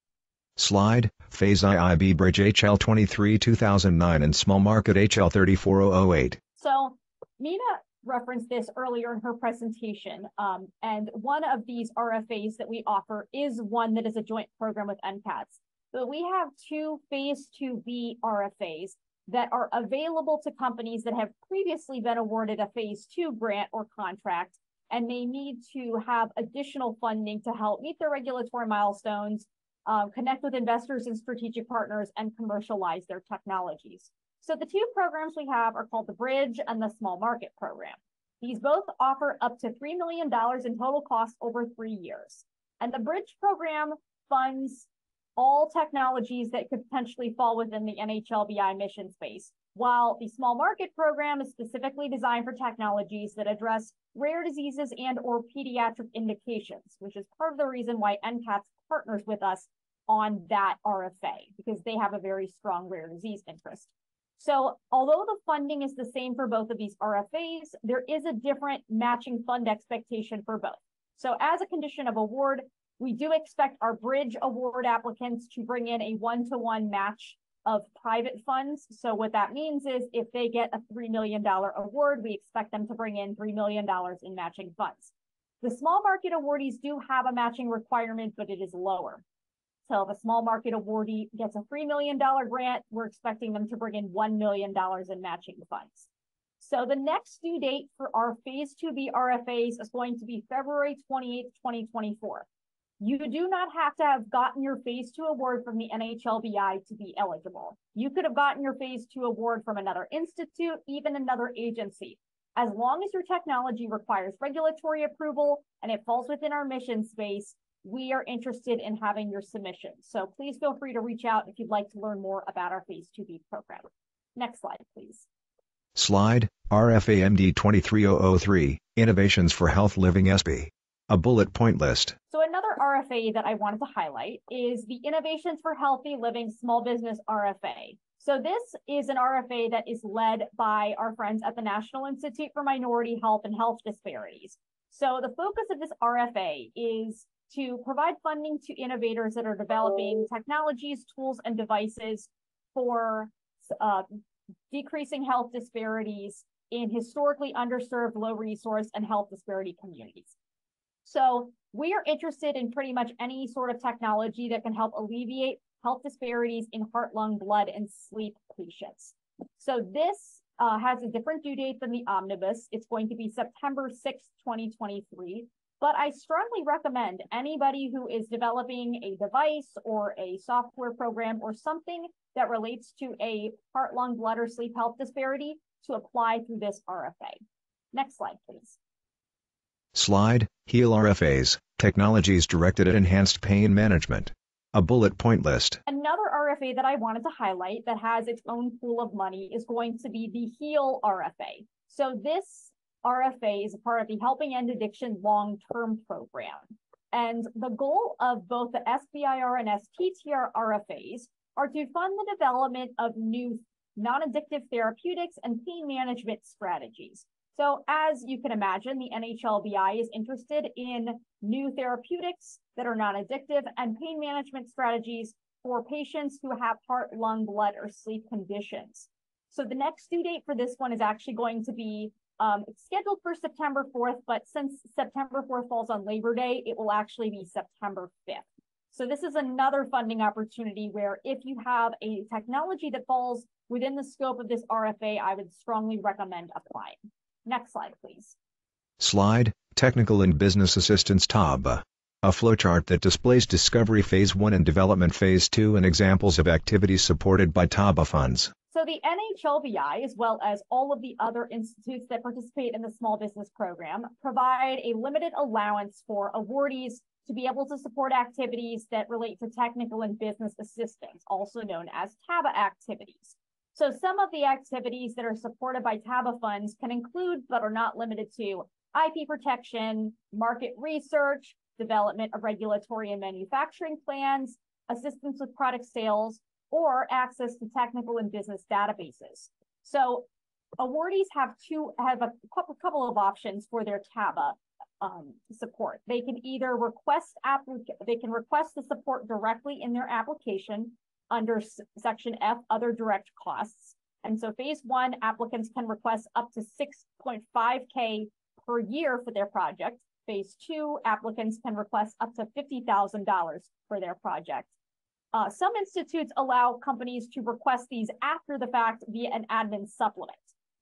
Slide, Phase I I B Bridge H L twenty-three two thousand nine and Small Market H L thirty-four thousand eight. So Mina referenced this earlier in her presentation, um, and one of these R F As that we offer is one that is a joint program with N C A T S. So we have two Phase two B R F As that are available to companies that have previously been awarded a Phase two grant or contract, and they need to have additional funding to help meet their regulatory milestones, Uh, connect with investors and strategic partners, and commercialize their technologies. So the two programs we have are called the Bridge and the Small Market Program. These both offer up to three million dollars in total cost over three years. And the Bridge program funds all technologies that could potentially fall within the N H L B I mission space, while the Small Market Program is specifically designed for technologies that address rare diseases and or pediatric indications, which is part of the reason why N C A T S partners with us on that R F A, because they have a very strong rare disease interest. So although the funding is the same for both of these R F As, there is a different matching fund expectation for both. So as a condition of award, we do expect our Bridge award applicants to bring in a one-to-one match of private funds. So what that means is if they get a three million dollars award, we expect them to bring in three million dollars in matching funds. The small market awardees do have a matching requirement, but it is lower. So if a small market awardee gets a three million dollars grant, we're expecting them to bring in one million dollars in matching funds. So the next due date for our Phase two B R F As is going to be February twenty-eighth, twenty twenty-four. You do not have to have gotten your Phase two award from the N H L B I to be eligible. You could have gotten your Phase two award from another institute, even another agency. As long as your technology requires regulatory approval and it falls within our mission space, we are interested in having your submission. So please feel free to reach out if you'd like to learn more about our Phase two B program. Next slide, please. Slide, R F A M D twenty-three thousand three, Innovations for Health Living S B I. A bullet point list. So another R F A that I wanted to highlight is the Innovations for Healthy Living Small Business R F A. So this is an R F A that is led by our friends at the National Institute for Minority Health and Health Disparities. So the focus of this R F A is to provide funding to innovators that are developing technologies, tools, and devices for uh, decreasing health disparities in historically underserved, low resource, and health disparity communities. So we are interested in pretty much any sort of technology that can help alleviate health disparities in heart, lung, blood, and sleep patients. So this uh, has a different due date than the omnibus. It's going to be September sixth, twenty twenty-three. But I strongly recommend anybody who is developing a device or a software program or something that relates to a heart, lung, blood, or sleep health disparity to apply through this R F A. Next slide, please. Slide, HEAL R F As, Technologies Directed at Enhanced Pain Management. A bullet point list. Another R F A that I wanted to highlight that has its own pool of money is going to be the HEAL R F A. So this R F A is a part of the Helping End Addiction Long-Term Program. And the goal of both the S B I R and S T T R R F As are to fund the development of new non-addictive therapeutics and pain management strategies. So as you can imagine, the N H L B I is interested in new therapeutics that are non-addictive and pain management strategies for patients who have heart, lung, blood, or sleep conditions. So the next due date for this one is actually going to be Um, it's scheduled for September fourth, but since September fourth falls on Labor Day, it will actually be September fifth. So this is another funding opportunity where if you have a technology that falls within the scope of this R F A, I would strongly recommend applying. Next slide, please. Slide, Technical and Business Assistance T A B A. A flowchart that displays Discovery Phase one and Development Phase two and examples of activities supported by T A B A funds. So the N H L B I, as well as all of the other institutes that participate in the small business program, provide a limited allowance for awardees to be able to support activities that relate to technical and business assistance, also known as T A B A activities. So some of the activities that are supported by T A B A funds can include, but are not limited to, I P protection, market research, development of regulatory and manufacturing plans, assistance with product sales, or access to technical and business databases. So awardees have two have a couple, couple of options for their T A B A um, support. They can either request they can request the support directly in their application under Section F, Other Direct Costs. And so Phase One applicants can request up to six point five K per year for their project. Phase Two applicants can request up to fifty thousand dollars for their project. Uh, some institutes allow companies to request these after the fact via an admin supplement.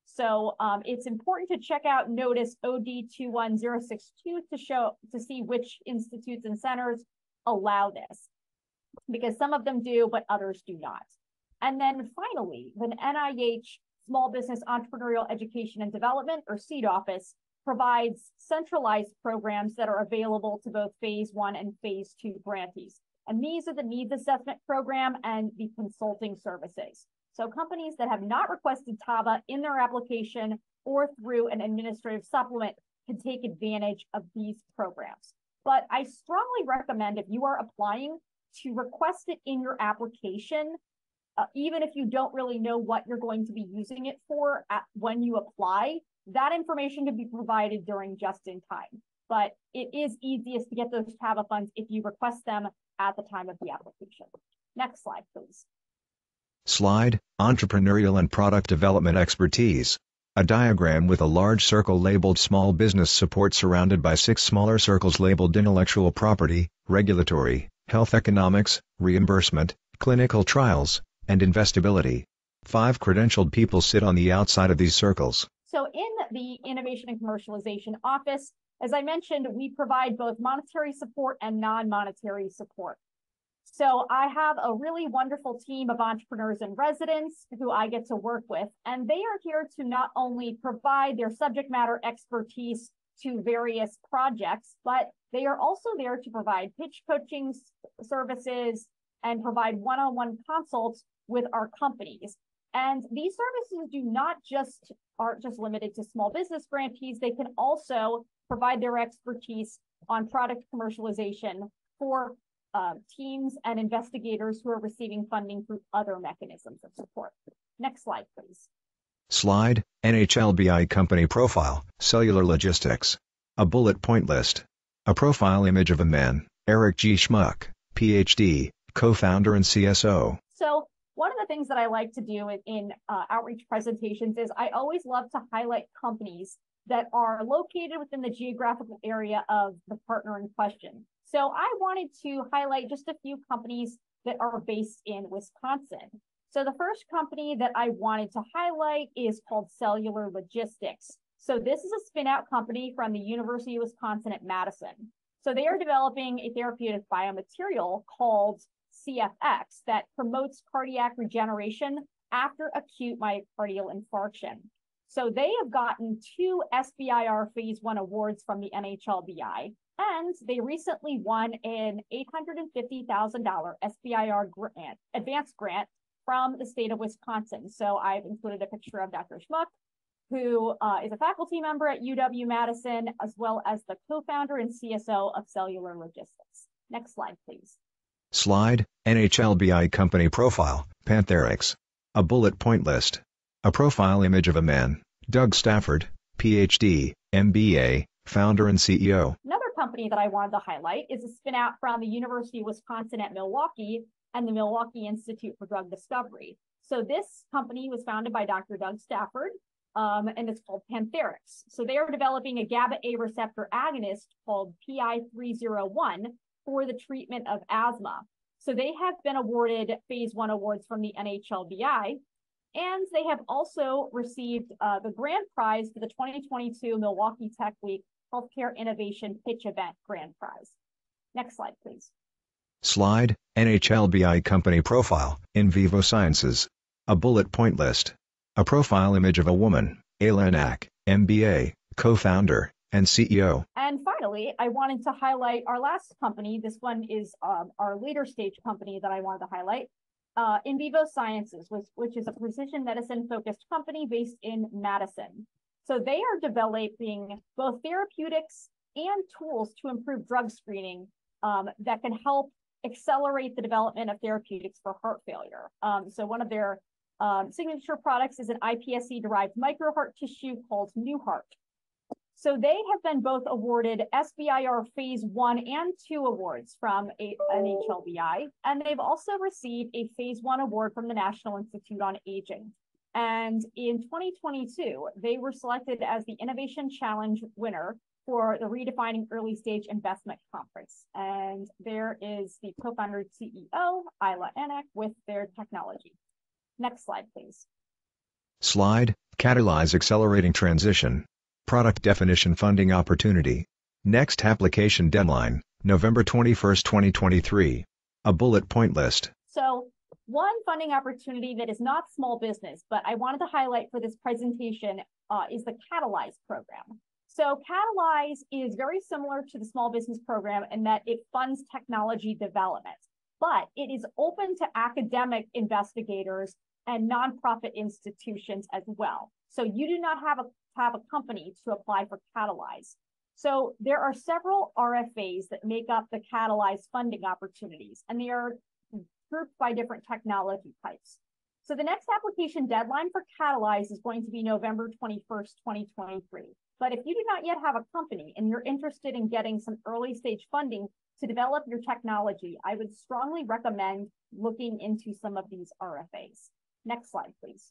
So um, it's important to check out notice O D two one zero six two to show to see which institutes and centers allow this, because some of them do, but others do not. And then finally, the N I H Small Business Entrepreneurial Education and Development, or SEED office, provides centralized programs that are available to both Phase One and Phase Two grantees. And these are the needs assessment program and the consulting services. So companies that have not requested T A B A in their application or through an administrative supplement can take advantage of these programs. But I strongly recommend, if you are applying, to request it in your application, uh, even if you don't really know what you're going to be using it for at, when you apply. That information can be provided during just in time. But it is easiest to get those T A B A funds if you request them at the time of the application. Next slide, please. Slide, Entrepreneurial and Product Development Expertise. A diagram with a large circle labeled Small Business Support surrounded by six smaller circles labeled Intellectual Property, Regulatory, Health Economics, Reimbursement, Clinical Trials, and Investability. Five credentialed people sit on the outside of these circles. So in the Innovation and Commercialization Office, as I mentioned, we provide both monetary support and non-monetary support. So I have a really wonderful team of entrepreneurs and residents who I get to work with, and they are here to not only provide their subject matter expertise to various projects, but they are also there to provide pitch coaching services and provide one-on-one consults with our companies. And these services do not just aren't just limited to small business grantees. They can also provide their expertise on product commercialization for uh, teams and investigators who are receiving funding through other mechanisms of support. Next slide, please. Slide, N H L B I Company Profile, Cellular Logistics. A bullet point list. A profile image of a man, Eric G. Schmuck, P H D, co-founder and C S O. So one of the things that I like to do in, in uh, outreach presentations is I always love to highlight companies that are located within the geographical area of the partner in question. So I wanted to highlight just a few companies that are based in Wisconsin. So the first company that I wanted to highlight is called Cellular Logistics. So this is a spin-out company from the University of Wisconsin at Madison. So they are developing a therapeutic biomaterial called C F X that promotes cardiac regeneration after acute myocardial infarction. So they have gotten two S B I R Phase One awards from the N H L B I, and they recently won an eight hundred fifty thousand dollars S B I R grant, advanced grant from the state of Wisconsin. So I've included a picture of Doctor Schmuck, who uh, is a faculty member at U W-Madison, as well as the co-founder and C S O of Cellular Logistics. Next slide, please. Slide, N H L B I Company Profile, Pantherix. A bullet point list. A profile image of a man, Doug Stafford, P H D, M B A, founder and C E O. Another company that I wanted to highlight is a spin-out from the University of Wisconsin at Milwaukee and the Milwaukee Institute for Drug Discovery. So this company was founded by Doctor Doug Stafford, um, and it's called Pantherix. So they are developing a GABA A receptor agonist called P I three oh one for the treatment of asthma. So they have been awarded phase one awards from the N H L B I, and they have also received uh, the grand prize for the twenty twenty-two Milwaukee Tech Week Healthcare Innovation Pitch Event grand prize. Next slide, please. Slide, N H L B I Company Profile, In Vivo Sciences. A bullet point list. A profile image of a woman, Ayla Anak, M B A, co-founder, and C E O. And finally, I wanted to highlight our last company. This one is um, our later stage company that I wanted to highlight. Uh, In Vivo Sciences, which, which is a precision medicine focused company based in Madison. So they are developing both therapeutics and tools to improve drug screening um, that can help accelerate the development of therapeutics for heart failure. Um, so one of their um, signature products is an iPSC-derived microheart tissue called NewHeart. So they have been both awarded S B I R Phase one and two awards from a, N H L B I, and they've also received a Phase one award from the National Institute on Aging. And in twenty twenty-two, they were selected as the Innovation Challenge winner for the Redefining Early Stage Investment Conference. And there is the co-founder and C E O, Ayla Anak, with their technology. Next slide, please. Slide, Catalyze Accelerating Transition. Product Definition Funding Opportunity. Next application deadline, November twenty-first, twenty twenty-three. A bullet point list. So one funding opportunity that is not small business, but I wanted to highlight for this presentation uh, is the Catalyze program. So Catalyze is very similar to the small business program in that it funds technology development, but it is open to academic investigators and nonprofit institutions as well. So you do not have a have a company to apply for Catalyze. So there are several R F As that make up the Catalyze funding opportunities, and they are grouped by different technology types. So the next application deadline for Catalyze is going to be November twenty-first, twenty twenty-three. But if you do not yet have a company and you're interested in getting some early stage funding to develop your technology, I would strongly recommend looking into some of these R F As. Next slide, please.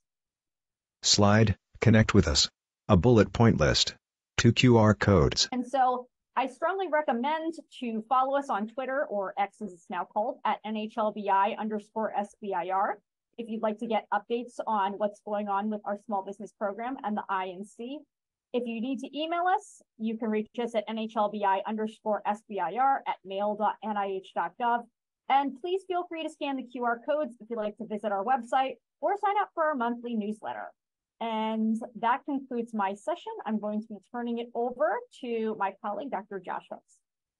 Slide, Connect with us. A bullet point list. Two Q R codes. And so I strongly recommend to follow us on Twitter, or X as it's now called, at N H L B I underscore S B I R. If you'd like to get updates on what's going on with our small business program and the I N C. If you need to email us, you can reach us at N H L B I underscore S B I R at mail dot N I H dot gov. And please feel free to scan the Q R codes if you'd like to visit our website or sign up for our monthly newsletter. And that concludes my session. I'm going to be turning it over to my colleague, Doctor Josh Hooks.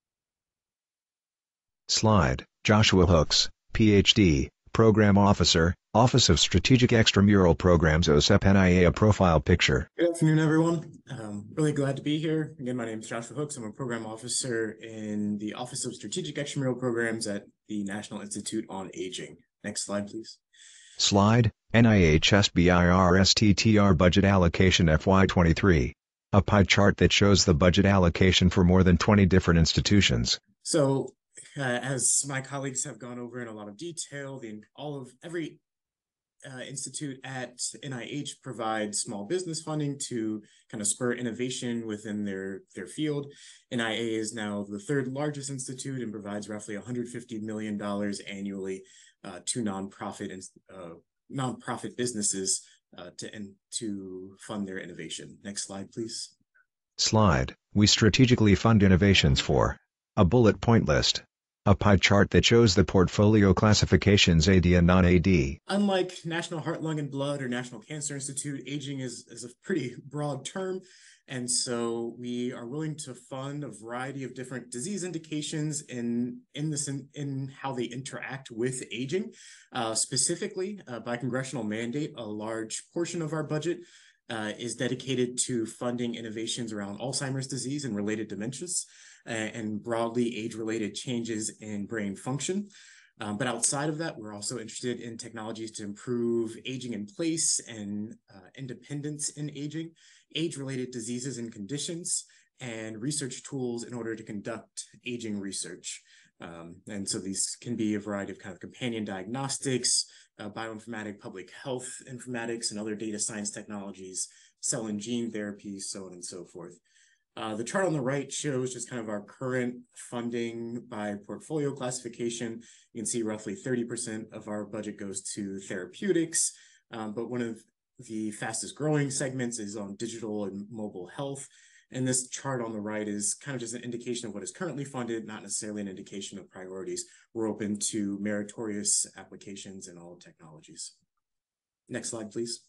Slide, Joshua Hooks, P H D, Program Officer, Office of Strategic Extramural Programs, O S E P N I A. A profile picture. Good afternoon, everyone. Um, really glad to be here. Again, my name is Joshua Hooks. I'm a Program Officer in the Office of Strategic Extramural Programs at the National Institute on Aging. Next slide, please. Slide, N I H S B I R S T T R Budget Allocation F Y twenty-three. A pie chart that shows the budget allocation for more than twenty different institutions. So, uh, as my colleagues have gone over in a lot of detail, the all of every uh, institute at N I H provides small business funding to kind of spur innovation within their, their field. N I A is now the third largest institute and provides roughly one hundred fifty million dollars annually uh, to nonprofit and uh, nonprofit businesses uh, to and to fund their innovation. Next slide, please. Slide, we strategically fund innovations for a bullet point list. A pie chart that shows the portfolio classifications A D and non-A D. Unlike National Heart, Lung, and Blood or National Cancer Institute, aging is, is a pretty broad term. And so we are willing to fund a variety of different disease indications in, in, this, in, in how they interact with aging. Uh, specifically, uh, by congressional mandate, a large portion of our budget uh, is dedicated to funding innovations around Alzheimer's disease and related dementias, and broadly age-related changes in brain function. Um, but outside of that, we're also interested in technologies to improve aging in place and uh, independence in aging, age-related diseases and conditions, and research tools in order to conduct aging research. Um, and so these can be a variety of kind of companion diagnostics, uh, bioinformatic, public health informatics, and other data science technologies cell and gene therapy, so on and so forth. Uh, the chart on the right shows just kind of our current funding by portfolio classification. You can see roughly thirty percent of our budget goes to therapeutics, um, but one of the fastest growing segments is on digital and mobile health. And this chart on the right is kind of just an indication of what is currently funded, not necessarily an indication of priorities. We're open to meritorious applications in all technologies. Next slide, please.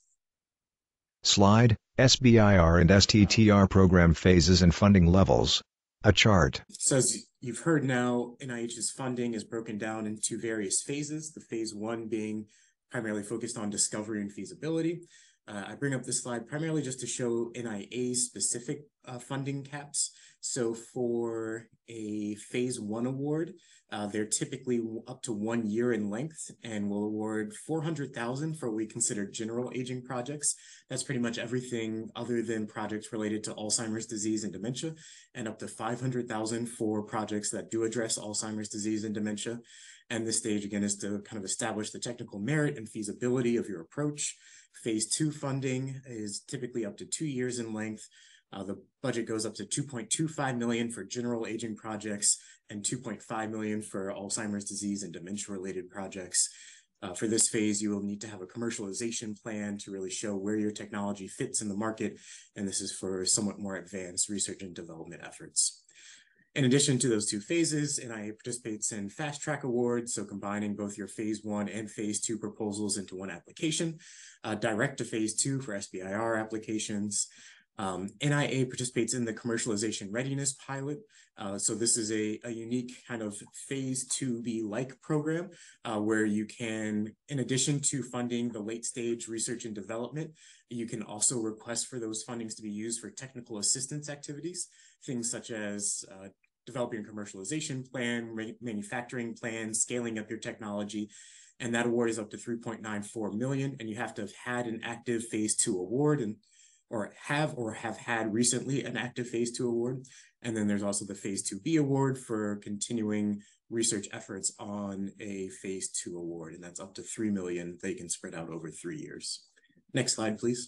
Slide, S B I R and S T T R program phases and funding levels. A chart. So as you've heard now, N I H's funding is broken down into various phases, the phase one being primarily focused on discovery and feasibility. Uh, I bring up this slide primarily just to show N I A's specific uh, funding caps. So for a phase one award, uh, they're typically up to one year in length and will award four hundred thousand dollars for what we consider general aging projects. That's pretty much everything other than projects related to Alzheimer's disease and dementia, and up to five hundred thousand dollars for projects that do address Alzheimer's disease and dementia. And this stage, again, is to kind of establish the technical merit and feasibility of your approach. Phase two funding is typically up to two years in length. Uh, the budget goes up to two point two five million dollars for general aging projects and two point five million dollars for Alzheimer's disease and dementia-related projects. Uh, for this phase, you will need to have a commercialization plan to really show where your technology fits in the market, and this is for somewhat more advanced research and development efforts. In addition to those two phases, N I A participates in fast track awards, so combining both your phase one and phase two proposals into one application, uh, direct to phase two for S B I R applications. Um, N I A participates in the commercialization readiness pilot. Uh, so this is a, a unique kind of phase two B-like program uh, where you can, in addition to funding the late stage research and development, you can also request for those fundings to be used for technical assistance activities, things such as uh, developing a commercialization plan, ma manufacturing plan, scaling up your technology. And that award is up to three point nine four million dollars, and you have to have had an active phase two award and or have or have had recently an active phase two award. And then there's also the phase two B award for continuing research efforts on a phase two award. And that's up to three million dollars they can spread out over three years. Next slide, please.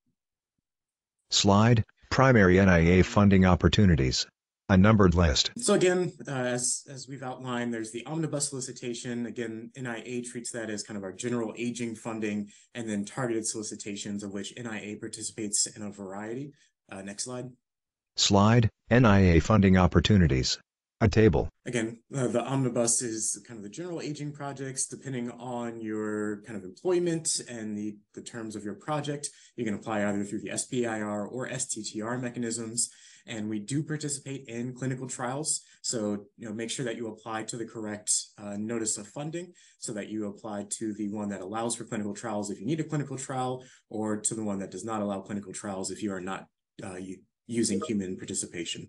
Slide, primary N I A funding opportunities. A numbered list. So again, uh, as, as we've outlined, there's the omnibus solicitation. Again, N I A treats that as kind of our general aging funding, and then targeted solicitations, of which N I A participates in a variety. Uh, next slide. Slide, N I A funding opportunities. A table. Again, uh, the omnibus is kind of the general aging projects. Depending on your kind of employment and the, the terms of your project, you can apply either through the S B I R or S T T R mechanisms. And we do participate in clinical trials. So, you know, make sure that you apply to the correct uh, notice of funding so that you apply to the one that allows for clinical trials if you need a clinical trial, or to the one that does not allow clinical trials if you are not uh, using human participation.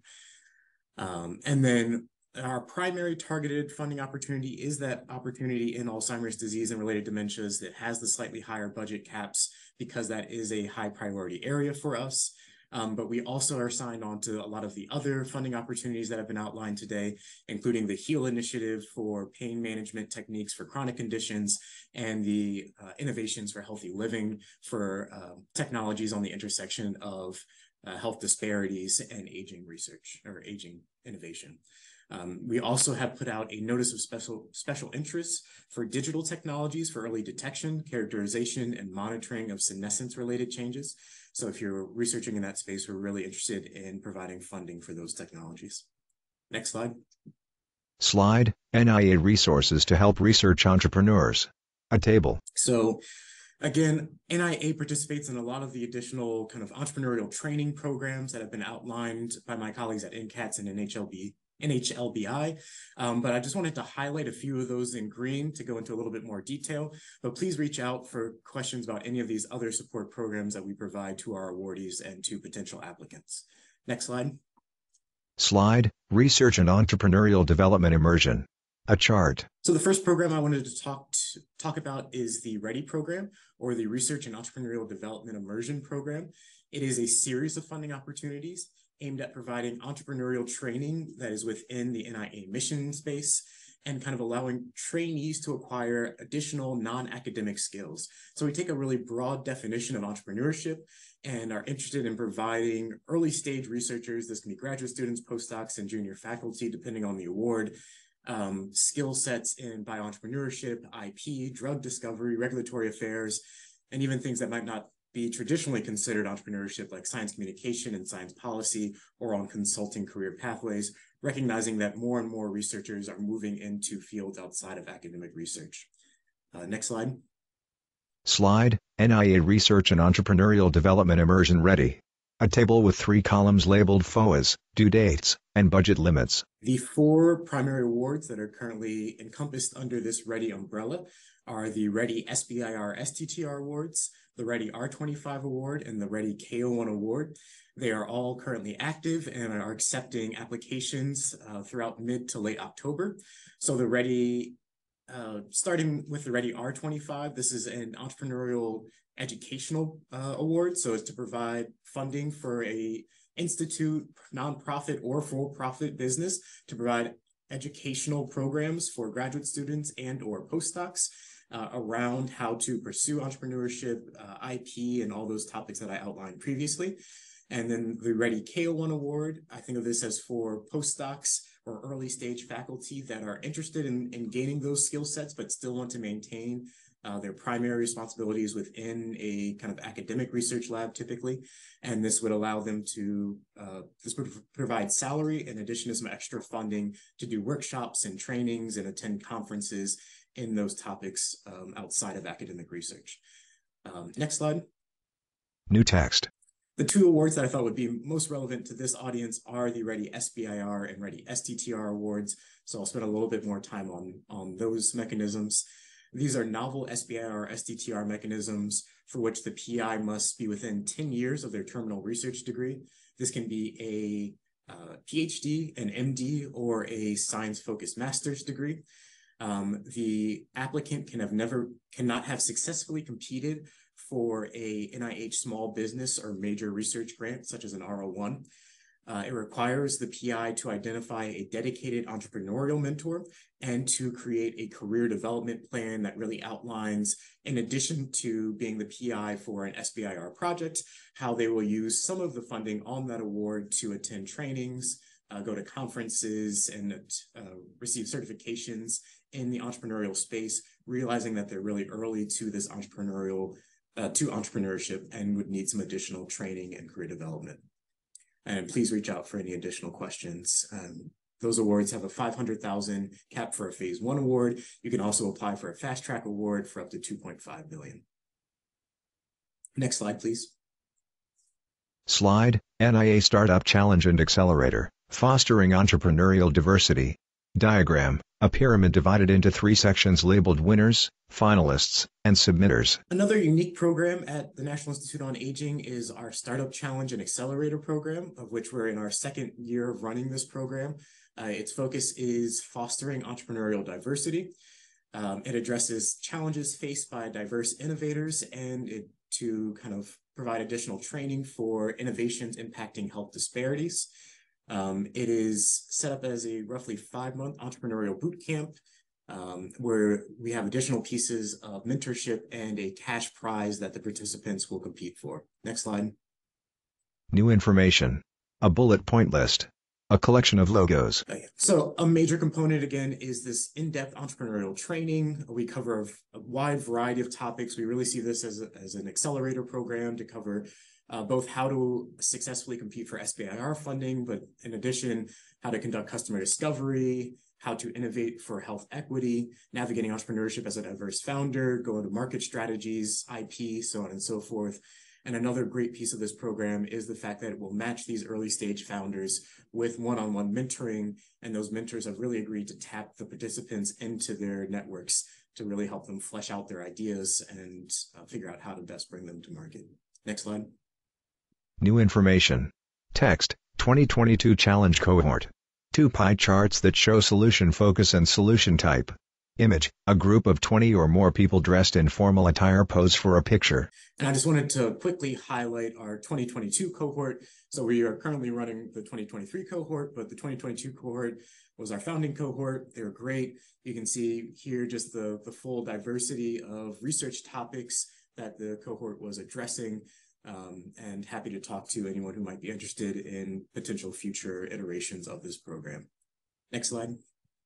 Um, and then our primary targeted funding opportunity is that opportunity in Alzheimer's disease and related dementias that has the slightly higher budget caps, because that is a high priority area for us. Um, but we also are signed on to a lot of the other funding opportunities that have been outlined today, including the HEAL initiative for pain management techniques for chronic conditions, and the uh, innovations for healthy living for uh, technologies on the intersection of uh, health disparities and aging research or aging innovation. Um, we also have put out a notice of special special interest for digital technologies for early detection, characterization, and monitoring of senescence-related changes. So if you're researching in that space, we're really interested in providing funding for those technologies. Next slide. Slide, N I A resources to help research entrepreneurs. A table. So again, N I A participates in a lot of the additional kind of entrepreneurial training programs that have been outlined by my colleagues at N C A T S and N H L B. N H L B I, um, but I just wanted to highlight a few of those in green to go into a little bit more detail. But please reach out for questions about any of these other support programs that we provide to our awardees and to potential applicants. Next slide. Slide, Research and Entrepreneurial Development Immersion. A chart. So the first program I wanted to talk to, talk about is the READY program, or the Research and Entrepreneurial Development Immersion program. It is a series of funding opportunities aimed at providing entrepreneurial training that is within the N I A mission space. and kind of allowing trainees to acquire additional non-academic skills. So we take a really broad definition of entrepreneurship and are interested in providing early stage researchers, this can be graduate students, postdocs, and junior faculty, depending on the award, um, skill sets in bioentrepreneurship, I P, drug discovery, regulatory affairs, and even things that might not be traditionally considered entrepreneurship, like science communication and science policy, or on consulting career pathways, recognizing that more and more researchers are moving into fields outside of academic research. Uh, next slide. Slide, N I A Research and Entrepreneurial Development Immersion Ready. A table with three columns labeled F O As, due dates, and budget limits. The four primary awards that are currently encompassed under this Ready umbrella are the Ready S B I R S T T R awards, the Ready R twenty-five award, and the Ready K O one award. They are all currently active and are accepting applications uh, throughout mid to late October. So the Ready, uh, starting with the Ready R twenty-five, this is an entrepreneurial educational uh, award. So it's to provide funding for a institute, nonprofit, or for-profit business to provide educational programs for graduate students and or postdocs uh, around how to pursue entrepreneurship, uh, I P, and all those topics that I outlined previously. And then the Ready K O one award, I think of this as for postdocs or early stage faculty that are interested in, in gaining those skill sets, but still want to maintain uh, their primary responsibilities within a kind of academic research lab typically. And this would allow them to, uh, this would provide salary in addition to some extra funding to do workshops and trainings and attend conferences in those topics um, outside of academic research. Um, next slide. New text. The two awards that I thought would be most relevant to this audience are the Ready S B I R and Ready S T T R awards. So I'll spend a little bit more time on, on those mechanisms. These are novel S B I R S T T R mechanisms for which the P I must be within ten years of their terminal research degree. This can be a uh, PhD, an M D, or a science-focused master's degree. Um, the applicant can have never, cannot have successfully competed for a N I H small business or major research grant, such as an R O one. Uh, it requires the P I to identify a dedicated entrepreneurial mentor and to create a career development plan that really outlines, in addition to being the P I for an S B I R project, how they will use some of the funding on that award to attend trainings, uh, go to conferences, and uh, receive certifications in the entrepreneurial space, realizing that they're really early to this entrepreneurial Uh, to entrepreneurship and would need some additional training and career development. And please reach out for any additional questions. Um, those awards have a five hundred thousand dollars cap for a phase one award. You can also apply for a fast track award for up to two point five billion dollars. Next slide, please. Slide, N I A Startup Challenge and Accelerator, Fostering Entrepreneurial Diversity. Diagram, a pyramid divided into three sections labeled winners, finalists, and submitters. Another unique program at the National Institute on Aging is our Startup Challenge and Accelerator program, of which we're in our second year of running this program. Uh, its focus is fostering entrepreneurial diversity. Um, it addresses challenges faced by diverse innovators and it to kind of provide additional training for innovations impacting health disparities. Um, it is set up as a roughly five-month entrepreneurial boot camp um, where we have additional pieces of mentorship and a cash prize that the participants will compete for. Next slide. New information. A bullet point list. A collection of logos. So a major component, again, is this in-depth entrepreneurial training. We cover a wide variety of topics. We really see this as, a, as an accelerator program to cover Uh, both how to successfully compete for S B I R funding, but in addition, how to conduct customer discovery, how to innovate for health equity, navigating entrepreneurship as a diverse founder, go-to-market strategies, I P, so on and so forth. And another great piece of this program is the fact that it will match these early stage founders with one-on-one mentoring, and those mentors have really agreed to tap the participants into their networks to really help them flesh out their ideas and uh, figure out how to best bring them to market. Next slide. New information. Text, twenty twenty-two Challenge Cohort. Two pie charts that show solution focus and solution type. Image, a group of twenty or more people dressed in formal attire pose for a picture. And I just wanted to quickly highlight our twenty twenty-two cohort. So we are currently running the twenty twenty-three cohort, but the twenty twenty-two cohort was our founding cohort. They were great. You can see here just the, the full diversity of research topics that the cohort was addressing, um, and happy to talk to anyone who might be interested in potential future iterations of this program. Next slide.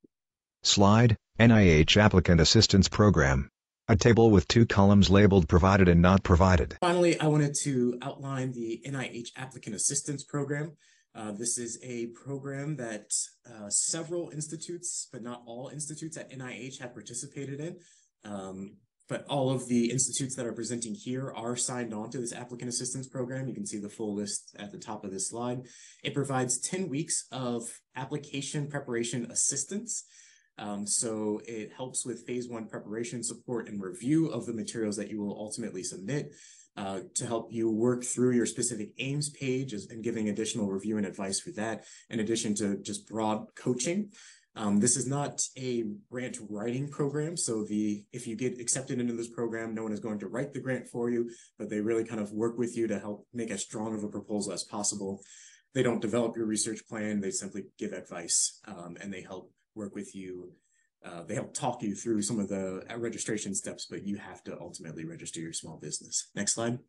Slide, N I H Applicant Assistance Program. A table with two columns labeled provided and not provided. Finally, I wanted to outline the N I H Applicant Assistance Program. Uh, this is a program that uh, several institutes, but not all institutes at N I H have participated in. Um, but all of the institutes that are presenting here are signed on to this Applicant Assistance Program. You can see the full list at the top of this slide. It provides ten weeks of application preparation assistance. Um, so it helps with phase one preparation, support, and review of the materials that you will ultimately submit uh, to help you work through your specific aims page and giving additional review and advice for that, in addition to just broad coaching. Um, this is not a grant writing program. So the if you get accepted into this program, no one is going to write the grant for you, but they really kind of work with you to help make as strong of a proposal as possible. They don't develop your research plan. They simply give advice, um, and they help work with you. Uh, they help talk you through some of the registration steps, but you have to ultimately register your small business. Next slide.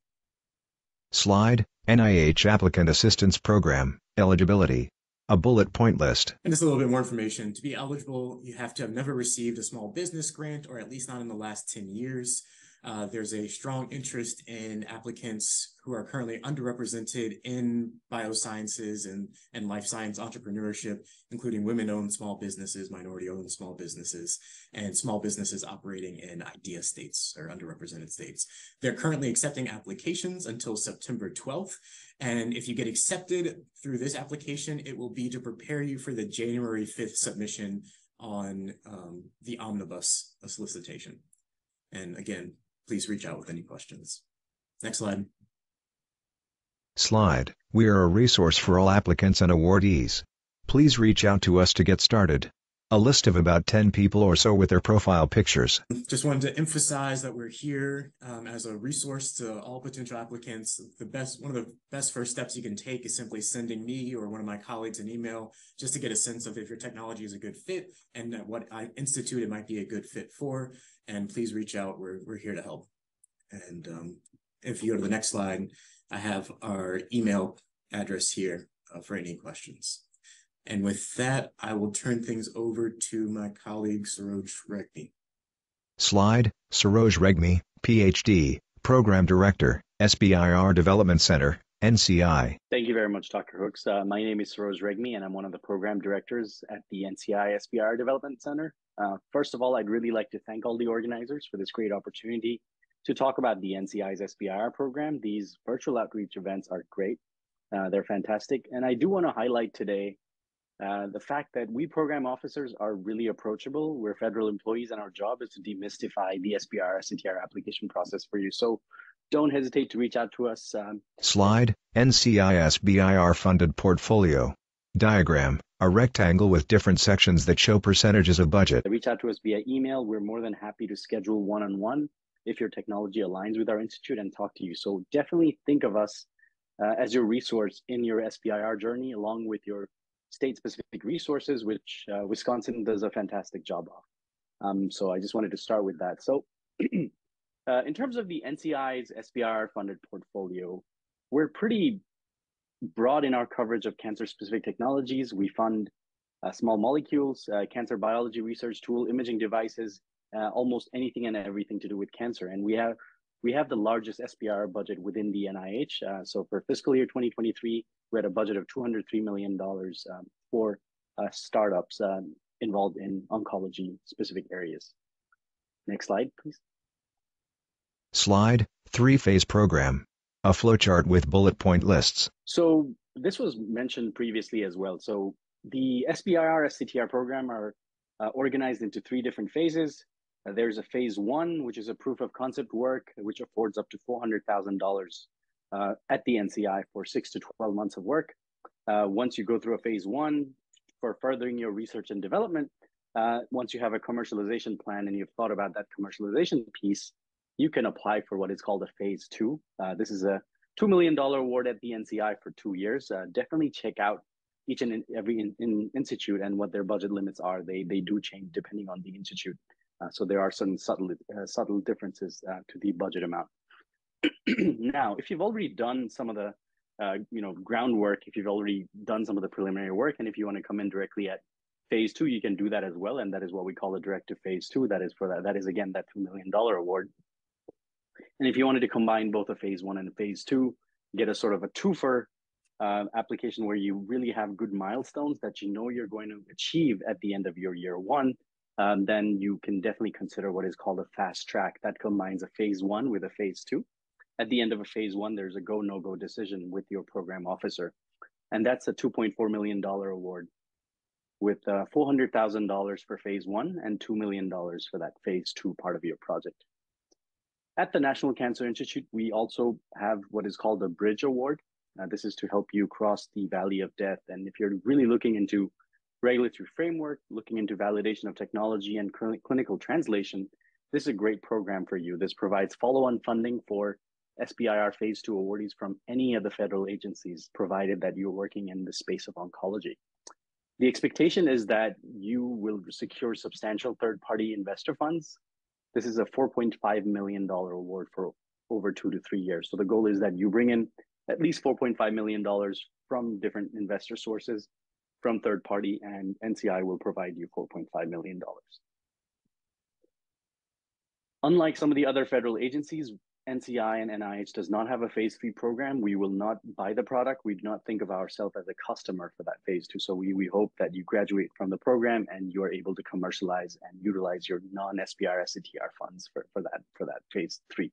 Slide, N I H Applicant Assistance Program, Eligibility. A bullet point list. And just a little bit more information. To be eligible, you have to have never received a small business grant, or at least not in the last ten years. Uh, there's a strong interest in applicants who are currently underrepresented in biosciences and, and life science entrepreneurship, including women-owned small businesses, minority-owned small businesses, and small businesses operating in IDEA states or underrepresented states. They're currently accepting applications until September twelfth. And if you get accepted through this application, it will be to prepare you for the January fifth submission on um, the omnibus solicitation. And again, please reach out with any questions. Next slide. Slide. We are a resource for all applicants and awardees. Please reach out to us to get started. A list of about ten people or so with their profile pictures. Just wanted to emphasize that we're here um, as a resource to all potential applicants. The best, one of the best first steps you can take is simply sending me or one of my colleagues an email just to get a sense of if your technology is a good fit and what institute it might be a good fit for. And please reach out. We're, we're here to help. And um, if you go to the next slide, I have our email address here uh, for any questions. And with that, I will turn things over to my colleague, Saroj Regmi. Slide, Saroj Regmi, P H D, Program Director, S B I R Development Center, N C I. Thank you very much, Doctor Hooks. Uh, my name is Saroj Regmi, and I'm one of the Program Directors at the N C I S B I R Development Center. Uh, first of all, I'd really like to thank all the organizers for this great opportunity to talk about the N C I's S B I R program. These virtual outreach events are great. Uh, they're fantastic. And I do want to highlight today Uh, the fact that we program officers are really approachable. We're federal employees, and our job is to demystify the S B I R S T T R application process for you. So don't hesitate to reach out to us. Um, Slide, N C I S B I R funded portfolio. Diagram, a rectangle with different sections that show percentages of budget. Reach out to us via email. We're more than happy to schedule one-on-one if your technology aligns with our institute and talk to you. So definitely think of us uh, as your resource in your S B I R journey, along with your state-specific resources, which uh, Wisconsin does a fantastic job of. Um, so I just wanted to start with that. So uh, in terms of the N C I's S B I R-funded portfolio, we're pretty broad in our coverage of cancer-specific technologies. We fund uh, small molecules, uh, cancer biology research tool, imaging devices, uh, almost anything and everything to do with cancer. And we have we have the largest S B I R budget within the N I H. Uh, so for fiscal year twenty twenty-three, we had a budget of two hundred three million dollars um, for uh, startups um, involved in oncology-specific areas. Next slide, please. Slide, three-phase program. A flowchart with bullet point lists. So this was mentioned previously as well. So the S B I R S T T R program are uh, organized into three different phases. Uh, there's a phase one, which is a proof of concept work, which affords up to four hundred thousand dollars uh, at the N C I for six to twelve months of work. Uh, once you go through a phase one for furthering your research and development, uh, once you have a commercialization plan and you've thought about that commercialization piece, you can apply for what is called a phase two. Uh, this is a two million dollars award at the N C I for two years. Uh, definitely check out each and every in, in institute and what their budget limits are, they, they do change depending on the institute. Uh, so there are some subtle, uh, subtle differences uh, to the budget amount. Now, if you've already done some of the uh, you know, groundwork, if you've already done some of the preliminary work, and if you want to come in directly at phase two, you can do that as well. And that is what we call a direct to phase two. That is for that. That is, again, that two million dollar award. And if you wanted to combine both a phase one and a phase two, get a sort of a twofer uh, application where you really have good milestones that you know you're going to achieve at the end of your year one, um, then you can definitely consider what is called a fast track. That combines a phase one with a phase two. At the end of a phase one, there's a go, no-go decision with your program officer. And that's a two point four million dollar award with uh, four hundred thousand dollars for phase one and two million dollars for that phase two part of your project. At the National Cancer Institute, we also have what is called a Bridge Award. Uh, this is to help you cross the valley of death. And if you're really looking into regulatory framework, looking into validation of technology and cl clinical translation, this is a great program for you. This provides follow-on funding for S B I R phase two awardees from any of the federal agencies, provided that you're working in the space of oncology. The expectation is that you will secure substantial third-party investor funds. This is a four point five million dollar award for over two to three years. So the goal is that you bring in at least four point five million dollars from different investor sources, from third-party, and N C I will provide you four point five million dollars. Unlike some of the other federal agencies, N C I and N I H does not have a phase three program. We will not buy the product. We do not think of ourselves as a customer for that phase two. So we, we hope that you graduate from the program and you are able to commercialize and utilize your non-S B I R S T T R funds for, for, that, for that phase three.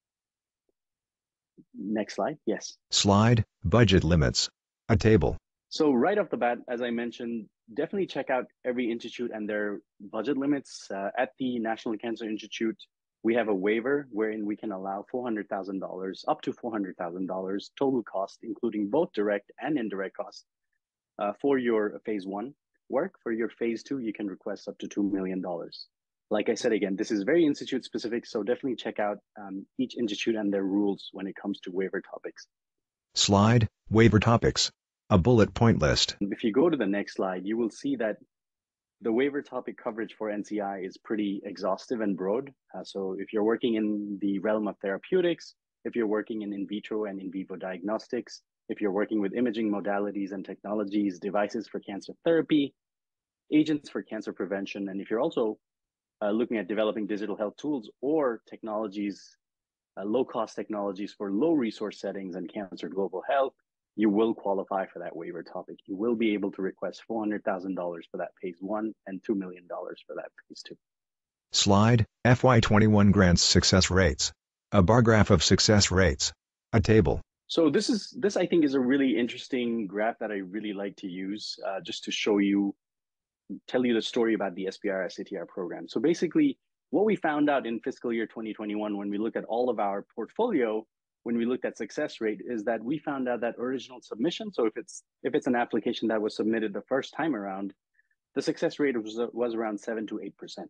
Next slide, yes. Slide, budget limits. A table. So right off the bat, as I mentioned, definitely check out every institute and their budget limits. Uh, at the National Cancer Institute, we have a waiver wherein we can allow four hundred thousand dollars, up to four hundred thousand dollars total cost, including both direct and indirect costs uh, for your phase one work. For your phase two, you can request up to two million dollars. Like I said, again, this is very institute specific, so definitely check out um, each institute and their rules when it comes to waiver topics. Slide, waiver topics. A bullet point list. If you go to the next slide, you will see that the waiver topic coverage for N C I is pretty exhaustive and broad. Uh, so if you're working in the realm of therapeutics, if you're working in in vitro and in vivo diagnostics, if you're working with imaging modalities and technologies, devices for cancer therapy, agents for cancer prevention, and if you're also uh, looking at developing digital health tools or technologies, uh, low-cost technologies for low resource settings and cancer global health, you will qualify for that waiver topic. You will be able to request four hundred thousand dollars for that phase one and two million dollars for that phase two. Slide, F Y twenty-one grants success rates. A bar graph of success rates. A table. So this is this I think is a really interesting graph that I really like to use uh, just to show you, tell you the story about the S B I R S T T R program. So basically, what we found out in fiscal year twenty twenty-one when we looked at all of our portfolio, when we looked at success rate, is that we found out that original submission, so if it's if it's an application that was submitted the first time around, the success rate was, was around seven to eight percent.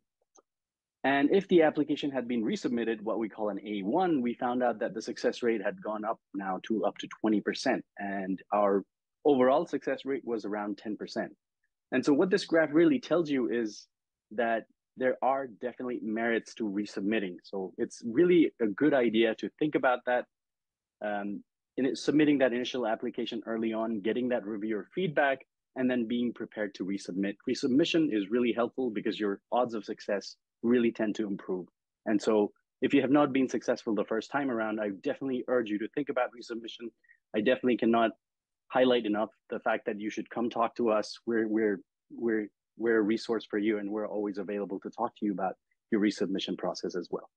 And if the application had been resubmitted, what we call an A one, we found out that the success rate had gone up now to up to twenty percent. And our overall success rate was around ten percent. And so what this graph really tells you is that there are definitely merits to resubmitting. So it's really a good idea to think about that. Um, in it, submitting that initial application early on, getting that reviewer feedback, and then being prepared to resubmit. Resubmission is really helpful because your odds of success really tend to improve. And so if you have not been successful the first time around, I definitely urge you to think about resubmission. I definitely cannot highlight enough the fact that you should come talk to us. We're, we're, we're, we're a resource for you, and we're always available to talk to you about your resubmission process as well.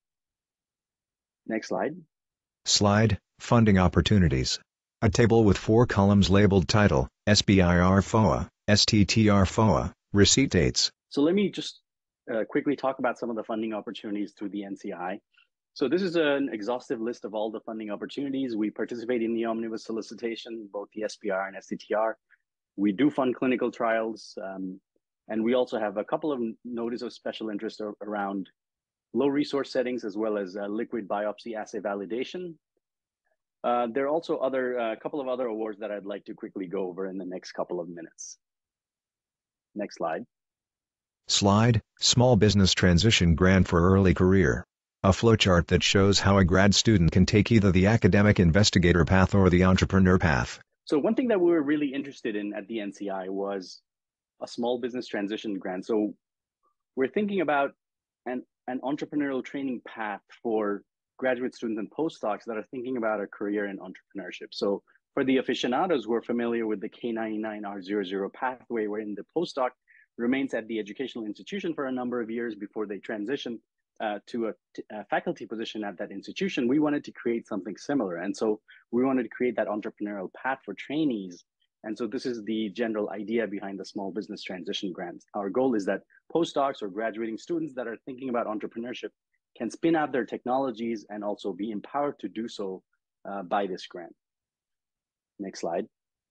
Next slide. Slide, funding opportunities. A table with four columns labeled title, S B I R F O A, S T T R F O A, receipt dates. So let me just uh, quickly talk about some of the funding opportunities through the N C I. So this is an exhaustive list of all the funding opportunities. We participate in the omnibus solicitation, both the S B I R and S T T R. We do fund clinical trials, um, and we also have a couple of notice of special interest around low resource settings, as well as uh, liquid biopsy assay validation. Uh, there are also other a uh, couple of other awards that I'd like to quickly go over in the next couple of minutes. Next slide. Slide, Small Business Transition Grant for Early Career. A flowchart that shows how a grad student can take either the academic investigator path or the entrepreneur path. So one thing that we were really interested in at the N C I was a small business transition grant. So we're thinking about an, an entrepreneurial training path for graduate students and postdocs that are thinking about a career in entrepreneurship. So for the aficionados who are familiar with the K ninety-nine R zero zero pathway, wherein the postdoc remains at the educational institution for a number of years before they transition uh, to a, a faculty position at that institution, we wanted to create something similar. And so we wanted to create that entrepreneurial path for trainees. And so this is the general idea behind the small business transition grants. Our goal is that postdocs or graduating students that are thinking about entrepreneurship can spin out their technologies and also be empowered to do so uh, by this grant. Next slide.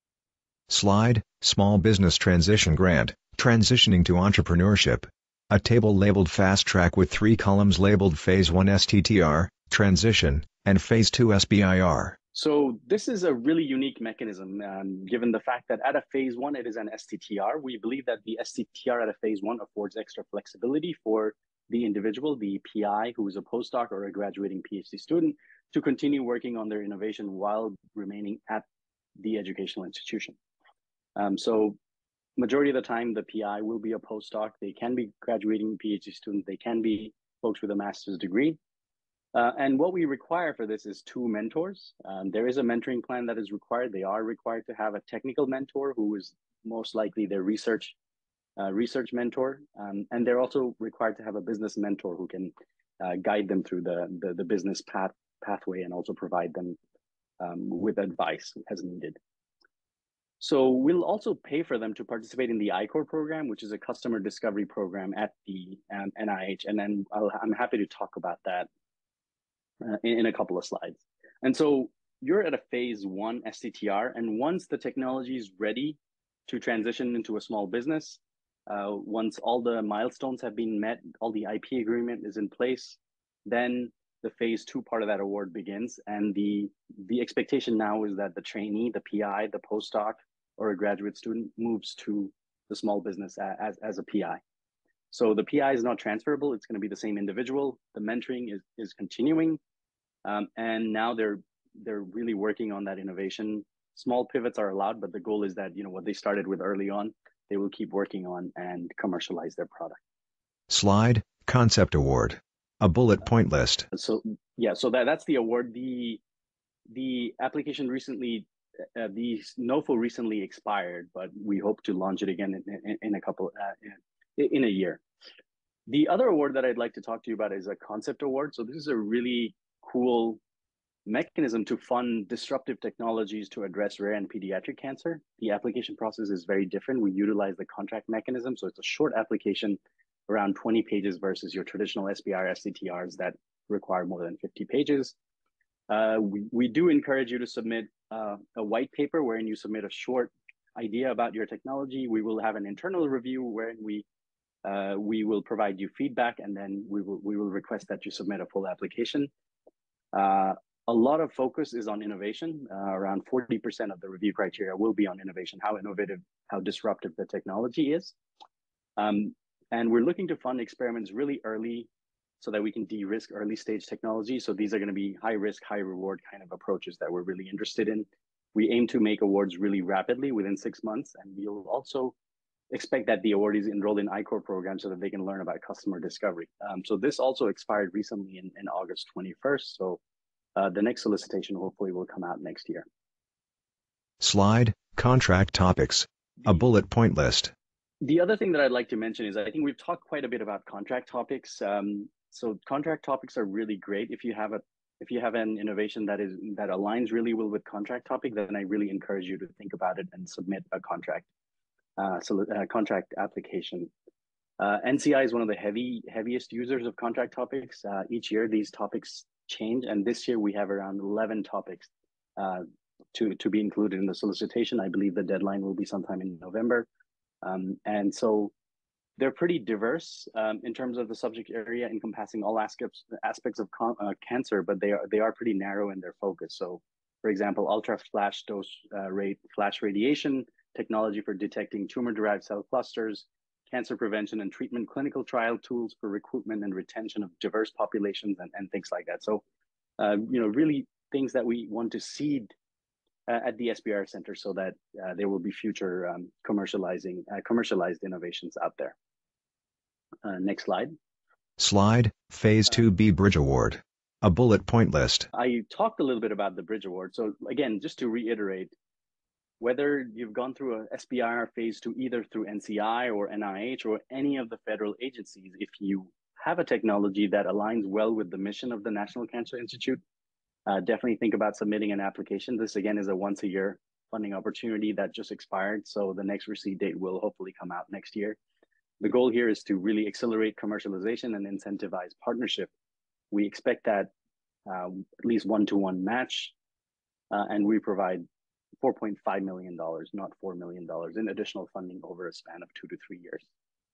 Slide, Small Business Transition Grant, Transitioning to Entrepreneurship. A table labeled Fast Track with three columns labeled Phase one S T T R, Transition, and Phase two S B I R. So this is a really unique mechanism, um, given the fact that at a phase one, it is an S T T R. We believe that the S T T R at a phase one affords extra flexibility for the individual, the P I, who is a postdoc or a graduating PhD student, to continue working on their innovation while remaining at the educational institution. Um, so majority of the time, the P I will be a postdoc. They can be graduating PhD students. They can be folks with a master's degree. Uh, and what we require for this is two mentors. Um, there is a mentoring plan that is required. They are required to have a technical mentor who is most likely their research uh, research mentor. Um, and they're also required to have a business mentor who can uh, guide them through the, the, the business path pathway and also provide them um, with advice as needed. So we'll also pay for them to participate in the I C O R program, which is a customer discovery program at the um, N I H. And then I'll, I'm happy to talk about that Uh, in, in a couple of slides. And so you're at a phase one S T T R, and once the technology is ready to transition into a small business, uh, once all the milestones have been met, all the I P agreement is in place, then the phase two part of that award begins. And the, the expectation now is that the trainee, the P I, the postdoc, or a graduate student moves to the small business as, as a P I. So the P I is not transferable. It's going to be the same individual. The mentoring is, is continuing. Um, and now they're they're really working on that innovation. Small pivots are allowed, but the goal is that, you know, what they started with early on, they will keep working on and commercialize their product. Slide, Concept Award. A bullet point list. So yeah, so that, that's the award. The the application recently, uh, the N O F O recently expired, but we hope to launch it again in, in, in a couple, uh, in, in a year. The other award that I'd like to talk to you about is a concept award. So this is a really cool mechanism to fund disruptive technologies to address rare and pediatric cancer. The application process is very different. We utilize the contract mechanism. So it's a short application, around twenty pages versus your traditional S B I R S T T Rs that require more than fifty pages. Uh, we, we do encourage you to submit uh, a white paper wherein you submit a short idea about your technology. We will have an internal review wherein we uh, we will provide you feedback, and then we will we will request that you submit a full application. Uh, a lot of focus is on innovation. Uh, around forty percent of the review criteria will be on innovation, how innovative, how disruptive the technology is. Um, and we're looking to fund experiments really early so that we can de-risk early stage technology. So these are going to be high risk, high reward kind of approaches that we're really interested in. We aim to make awards really rapidly within six months. And we'll also expect that the awardees enroll in I C O R programs so that they can learn about customer discovery. Um, so this also expired recently in, in August twenty-first. So uh, the next solicitation hopefully will come out next year. Slide, Contract Topics. A bullet point list. The other thing that I'd like to mention is I think we've talked quite a bit about contract topics. Um, so contract topics are really great. If you have a if you have an innovation that is that aligns really well with contract topic, then I really encourage you to think about it and submit a contract uh, so uh, contract application. Uh, N C I is one of the heavy heaviest users of contract topics. Uh, each year these topics change, and this year we have around eleven topics uh, to to be included in the solicitation. I believe the deadline will be sometime in November. Um, and so they're pretty diverse um, in terms of the subject area, encompassing all aspects aspects of uh, cancer, but they are they are pretty narrow in their focus. So For example, ultra flash dose uh, rate flash radiation, technology for detecting tumor-derived cell clusters, cancer prevention and treatment clinical trial tools for recruitment and retention of diverse populations, and, and things like that. So, uh, you know, really things that we want to seed uh, at the S B I R Center so that uh, there will be future um, commercializing, uh, commercialized innovations out there. Uh, next slide. Slide, Phase two B Bridge Award. A bullet point list. I talked a little bit about the Bridge Award. So again, just to reiterate, whether you've gone through a S B I R phase two, either through N C I or N I H or any of the federal agencies, if you have a technology that aligns well with the mission of the National Cancer Institute, uh, definitely think about submitting an application. This again is a once a year funding opportunity that just expired. So the next receipt date will hopefully come out next year. The goal here is to really accelerate commercialization and incentivize partnership. We expect that uh, at least one-to-one match, uh, and we provide four point five million dollars, not four million dollars in additional funding over a span of two to three years.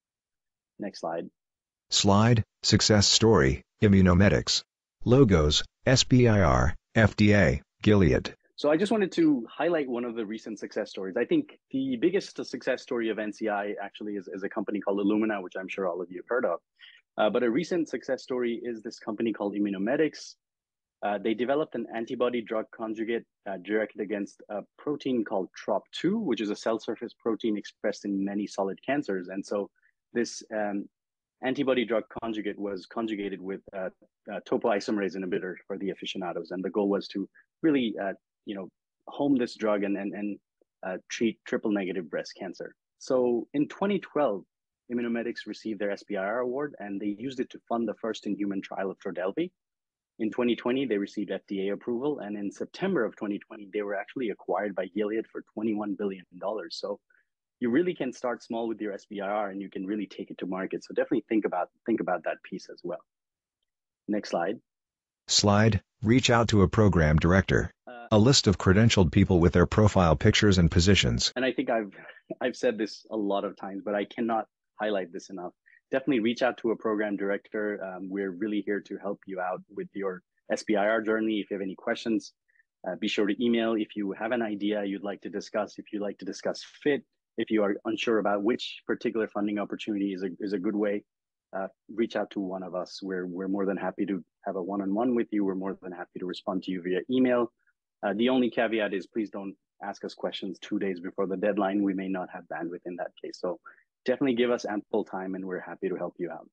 Next slide. Slide, Success Story, Immunomedics. Logos, S B I R, F D A, Gilead. So I just wanted to highlight one of the recent success stories. I think the biggest success story of N C I actually is, is a company called Illumina, which I'm sure all of you have heard of. Uh, but a recent success story is this company called Immunomedics. Uh, they developed an antibody drug conjugate uh, directed against a protein called T R O P two, which is a cell surface protein expressed in many solid cancers. And so this um, antibody drug conjugate was conjugated with a, a topoisomerase inhibitor for the aficionados. And the goal was to really, uh, you know, home this drug and, and, and uh, treat triple negative breast cancer. So in twenty twelve, Immunomedics received their S B I R award, and they used it to fund the first in human trial of Trodelvy. In twenty twenty, they received F D A approval, and in September of twenty twenty, they were actually acquired by Gilead for twenty-one billion dollars. So you really can start small with your S B I R, and you can really take it to market. So definitely think about think about that piece as well. Next slide. Slide, Reach out to a program director. Uh, A list of credentialed people with their profile pictures and positions. And I think I've I've said this a lot of times, but I cannot highlight this enough. Definitely reach out to a program director. Um, we're really here to help you out with your S B I R journey. If you have any questions, uh, be sure to email. If you have an idea you'd like to discuss, if you'd like to discuss fit, if you are unsure about which particular funding opportunity is a, is a good way, uh, reach out to one of us. We're, we're more than happy to have a one-on-one with you. We're more than happy to respond to you via email. Uh, the only caveat is please don't ask us questions two days before the deadline. We may not have bandwidth in that case. So definitely give us ample time and we're happy to help you out.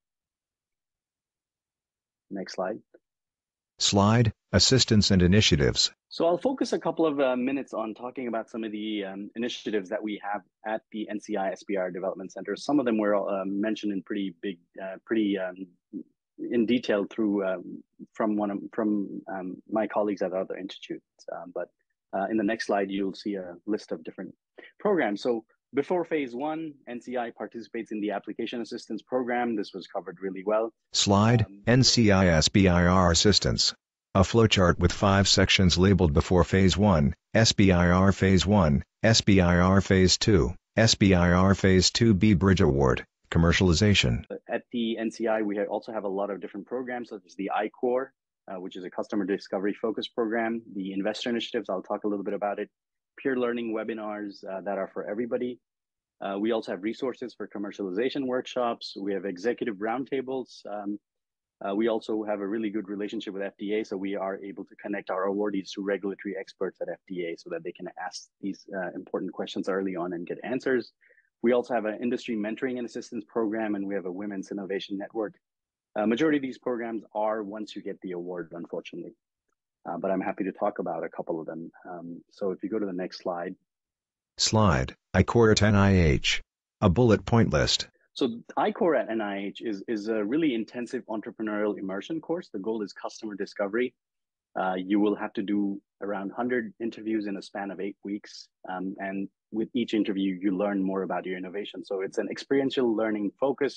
Next slide. Slide, Assistance and Initiatives. So I'll focus a couple of uh, minutes on talking about some of the um, initiatives that we have at the N C I S B I R Development Center. Some of them were uh, mentioned in pretty big, uh, pretty um, in detail through um, from one of from um, my colleagues at other institutes. Um, but uh, in the next slide, you'll see a list of different programs. So before phase one, N C I participates in the Application Assistance Program. This was covered really well. Slide, Um, N C I S B I R Assistance. A flowchart with five sections labeled before Phase one, S B I R Phase one, S B I R Phase two, S B I R Phase two B Bridge Award, Commercialization. At the N C I, we also have a lot of different programs, such as the I Core, uh, which is a customer discovery focused program, the investor initiatives, I'll talk a little bit about it, peer learning webinars uh, that are for everybody. Uh, we also have resources for commercialization workshops. We have executive roundtables. Um, Uh, we also have a really good relationship with F D A, so we are able to connect our awardees to regulatory experts at F D A so that they can ask these uh, important questions early on and get answers. We also have an industry mentoring and assistance program, and we have a women's innovation network. Uh, majority of these programs are once you get the award, unfortunately, uh, but I'm happy to talk about a couple of them. Um, so if you go to the next slide. Slide, I Core at N I H. A bullet point list. So I Core at N I H is, is a really intensive entrepreneurial immersion course. The goal is customer discovery. Uh, you will have to do around one hundred interviews in a span of eight weeks. Um, and with each interview, you learn more about your innovation. So it's an experiential learning focus.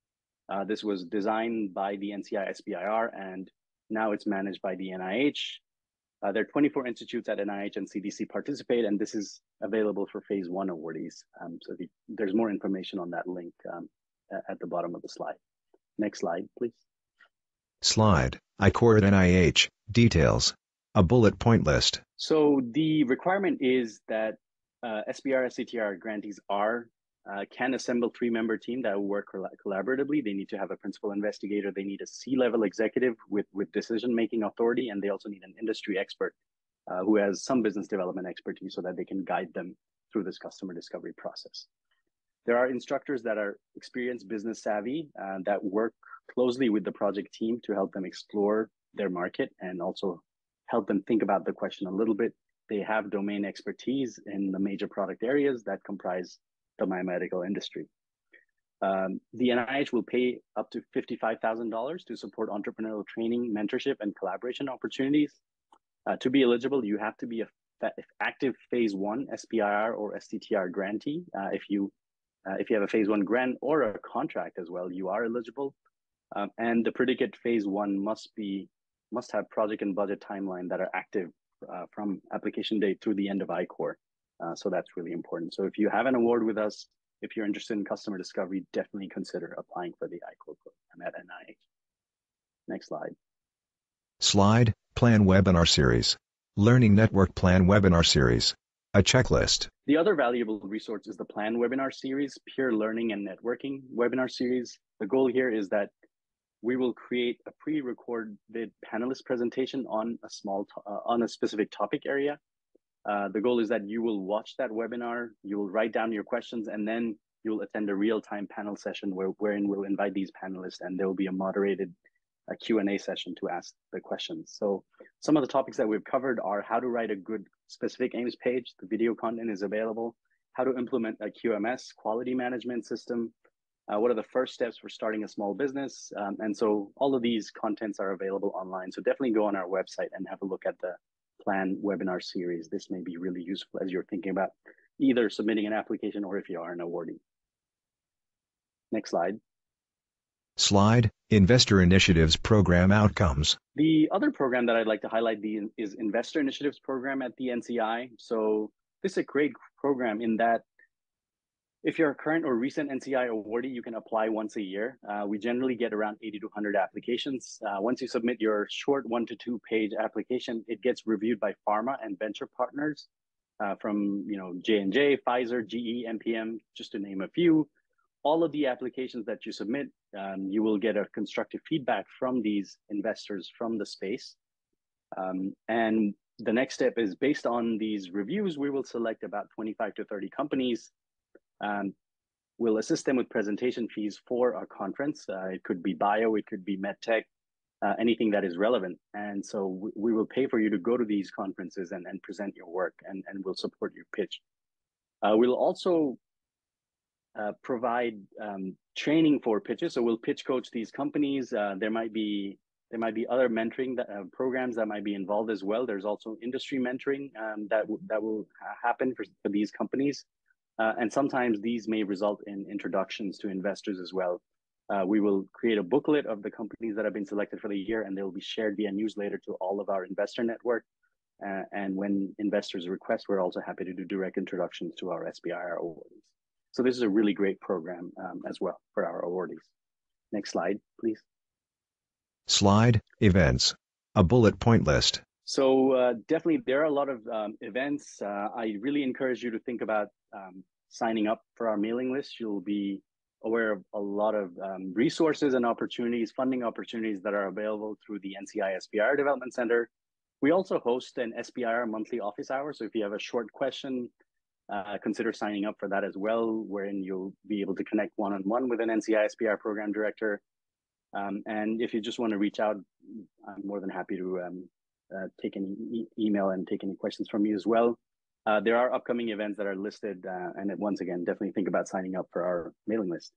Uh, this was designed by the N C I S B I R, and now it's managed by the N I H. Uh, there are twenty-four institutes at N I H and C D C participate, and this is available for phase one awardees. Um, so the, there's more information on that link um, at the bottom of the slide. Next slide, please. Slide, I Core at N I H, Details. A bullet point list. So the requirement is that uh, S B I R and S T T R grantees are uh, can assemble three-member team that will work collaboratively. They need to have a principal investigator. They need a C-level executive with, with decision-making authority, and they also need an industry expert uh, who has some business development expertise so that they can guide them through this customer discovery process. There are instructors that are experienced business savvy uh, that work closely with the project team to help them explore their market and also help them think about the question a little bit. They have domain expertise in the major product areas that comprise the biomedical industry. Um, the N I H will pay up to fifty-five thousand dollars to support entrepreneurial training, mentorship, and collaboration opportunities. Uh, to be eligible, you have to be a active phase one S B I R or S T T R grantee. Uh, if you uh, if you have a phase one grant or a contract as well, you are eligible. Um, and the predicate phase one must be must have project and budget timeline that are active uh, from application date through the end of I core. Uh, so that's really important. So if you have an award with us, if you're interested in customer discovery, definitely consider applying for the I core program at N I H. Next slide. Slide, Plan Webinar Series. Learning Network Plan Webinar Series. A checklist. The other valuable resource is the Plan Webinar Series, Peer Learning and Networking Webinar Series. The goal here is that we will create a pre-recorded panelist presentation on a small, uh, on a specific topic area. Uh, the goal is that you will watch that webinar, you will write down your questions, and then you'll attend a real-time panel session where, wherein we'll invite these panelists, and there will be a moderated a Q and A session to ask the questions. So some of the topics that we've covered are how to write a good specific aims page. The video content is available. How to implement a Q M S, quality management system. Uh, what are the first steps for starting a small business? Um, and so all of these contents are available online. So definitely go on our website and have a look at the Plan Webinar Series. This may be really useful as you're thinking about either submitting an application or if you are an awardee. Next slide. Slide, Investor Initiatives Program Outcomes. The other program that I'd like to highlight the, is Investor Initiatives Program at the N C I. So this is a great program in that if you're a current or recent N C I awardee, you can apply once a year. Uh, we generally get around eighty to one hundred applications. Uh, once you submit your short one to two page application, it gets reviewed by pharma and venture partners uh, from you know J and J, Pfizer, G E, M P M, just to name a few. All of the applications that you submit, um, you will get a constructive feedback from these investors from the space. Um, and the next step is based on these reviews, we will select about twenty-five to thirty companies. Um, we'll assist them with presentation fees for our conference. Uh, it could be bio, it could be medtech, uh, anything that is relevant. And so we, we will pay for you to go to these conferences and, and present your work, and, and we'll support your pitch. Uh, we'll also uh, provide um, training for pitches. So we'll pitch coach these companies. Uh, there might be there might be other mentoring that, uh, programs that might be involved as well. There's also industry mentoring um, that, that will happen for, for these companies. Uh, and sometimes these may result in introductions to investors as well. Uh, we will create a booklet of the companies that have been selected for the year, and they will be shared via newsletter to all of our investor network. Uh, and when investors request, we're also happy to do direct introductions to our S B I R awardees. So this is a really great program um, as well for our awardees. Next slide, please. Slide, Events. A bullet point list. So uh, definitely there are a lot of um, events. Uh, I really encourage you to think about um, signing up for our mailing list. You'll be aware of a lot of um, resources and opportunities, funding opportunities that are available through the N C I S B I R Development Center. We also host an S B I R monthly office hour. So if you have a short question, uh, consider signing up for that as well, wherein you'll be able to connect one-on-one with an N C I S B I R program director. Um, and if you just want to reach out, I'm more than happy to um, uh, take any e email and take any questions from you as well. Uh, there are upcoming events that are listed, uh, and once again, definitely think about signing up for our mailing list.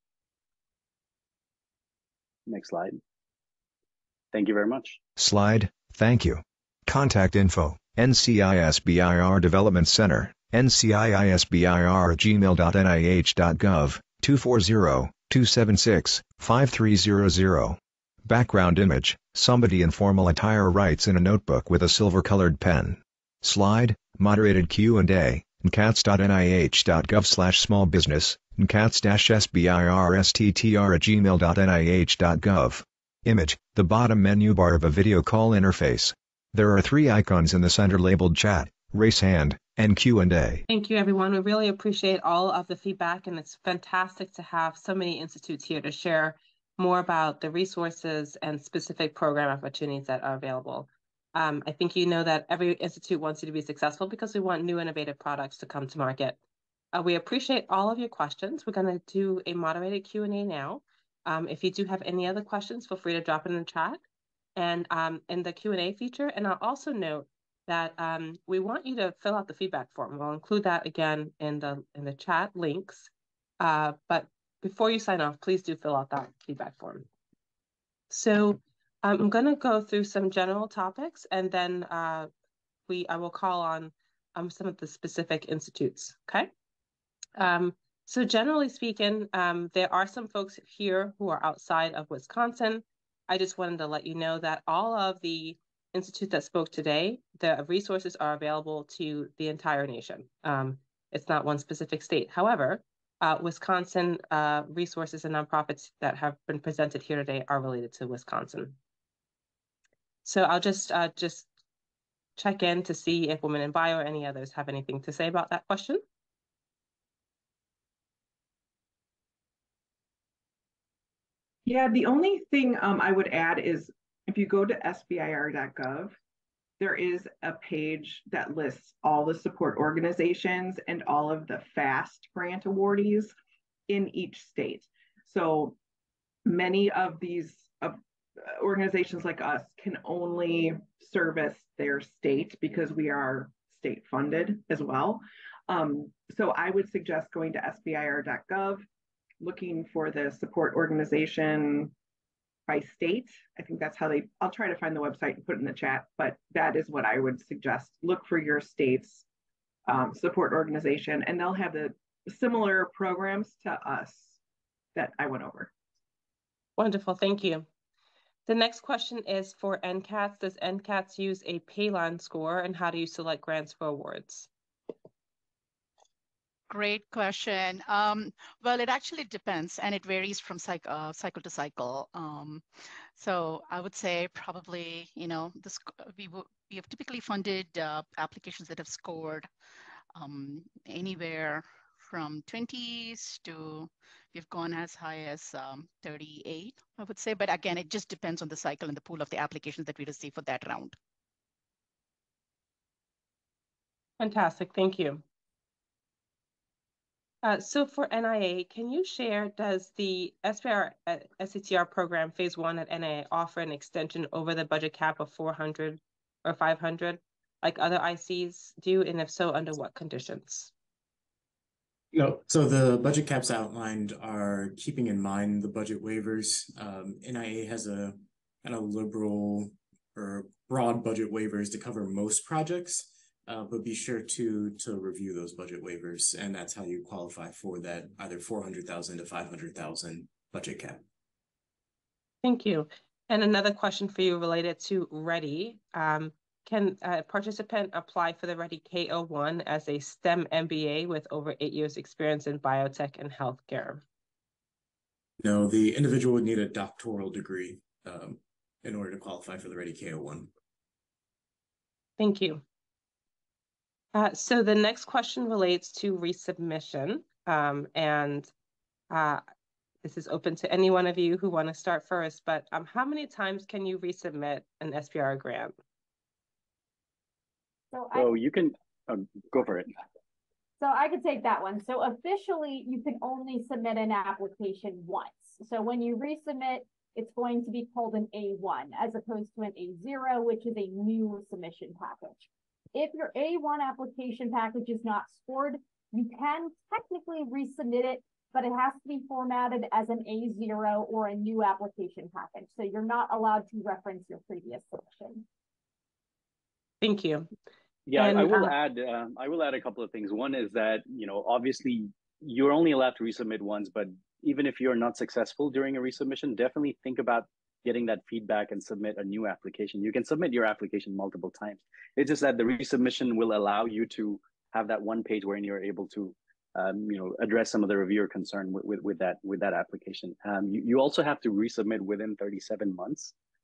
Next slide. Thank you very much. Slide, thank you. Contact info, N C I S B I R Development Center, N C I I S B I R at gmail dot N I H dot gov, two four zero, two seven six, five three zero zero. Background image, somebody in formal attire writes in a notebook with a silver-colored pen. Slide, moderated Q and A, N C A T S dot N I H dot gov slash small business, N C A T S dash S B I R S T T R at gmail dot N I H dot gov. Image, the bottom menu bar of a video call interface. There are three icons in the center labeled Chat, Raise Hand, and Q and A. Thank you, everyone. We really appreciate all of the feedback, and it's fantastic to have so many institutes here to share more about the resources and specific program opportunities that are available. Um, I think you know that every institute wants you to be successful because we want new innovative products to come to market. Uh, we appreciate all of your questions. We're going to do a moderated Q and A now. Um, if you do have any other questions, feel free to drop it in the chat and um, in the Q and A feature. And I'll also note that um, we want you to fill out the feedback form. We'll include that again in the in the chat links. Uh, but before you sign off, please do fill out that feedback form. So I'm going to go through some general topics, and then uh, we I will call on um, some of the specific institutes. Okay. Um, so generally speaking, um, there are some folks here who are outside of Wisconsin. I just wanted to let you know that all of the institutes that spoke today, the resources are available to the entire nation. Um, it's not one specific state. However, uh, Wisconsin uh, resources and nonprofits that have been presented here today are related to Wisconsin. So I'll just uh, just check in to see if Women in Bio or any others have anything to say about that question. Yeah, the only thing um, I would add is if you go to S B I R dot gov, there is a page that lists all the support organizations and all of the FAST grant awardees in each state. So many of these uh, organizations like us can only service their state because we are state funded as well. Um, so I would suggest going to S B I R dot gov, looking for the support organization by state. I think that's how they, I'll try to find the website and put it in the chat, but that is what I would suggest. Look for your state's um, support organization, and they'll have the similar programs to us that I went over. Wonderful, thank you. The next question is for N C A T S. Does N C A T S use a Payline score, and how do you select grants for awards? Great question. Um, well, it actually depends, and it varies from cycle, uh, cycle to cycle. Um, so I would say probably, you know, this we we have typically funded uh, applications that have scored um, anywhere from twenties to we've gone as high as um, thirty-eight, I would say. But again, it just depends on the cycle and the pool of the applications that we receive for that round. Fantastic, thank you. Uh, so for N I A, can you share, does the S B I R and S T T R program phase one at N I A offer an extension over the budget cap of four hundred or five hundred like other I Cs do? And if so, under what conditions? No, so the budget caps outlined are keeping in mind the budget waivers. Um, N I A has a kind of liberal or broad budget waivers to cover most projects. Uh, but be sure to to review those budget waivers, and that's how you qualify for that either four hundred thousand to five hundred thousand budget cap. Thank you. And another question for you related to READY. Um, can a participant apply for the READY K zero one as a STEM M B A with over eight years experience in biotech and healthcare? No, the individual would need a doctoral degree um, in order to qualify for the READY K zero one. Thank you. Uh, so the next question relates to resubmission, um, and uh, this is open to any one of you who want to start first, but um, how many times can you resubmit an S B I R grant? So, so I, you can uh, go for it. So I could take that one. So officially, you can only submit an application once. So when you resubmit, it's going to be called an A one as opposed to an A zero, which is a new submission package. If your A one application package is not scored, you can technically resubmit it, but it has to be formatted as an A zero or a new application package. So you're not allowed to reference your previous submission. Thank you. Yeah, and, I, I will uh, add. Uh, I will add a couple of things. One is that, you know, obviously you're only allowed to resubmit once, but even if you're not successful during a resubmission, definitely think about getting that feedback and submit a new application. You can submit your application multiple times. It's just that the resubmission will allow you to have that one page wherein you're able to, um, you know, address some of the reviewer concern with, with, with that with that application. Um, you, you also have to resubmit within thirty-seven months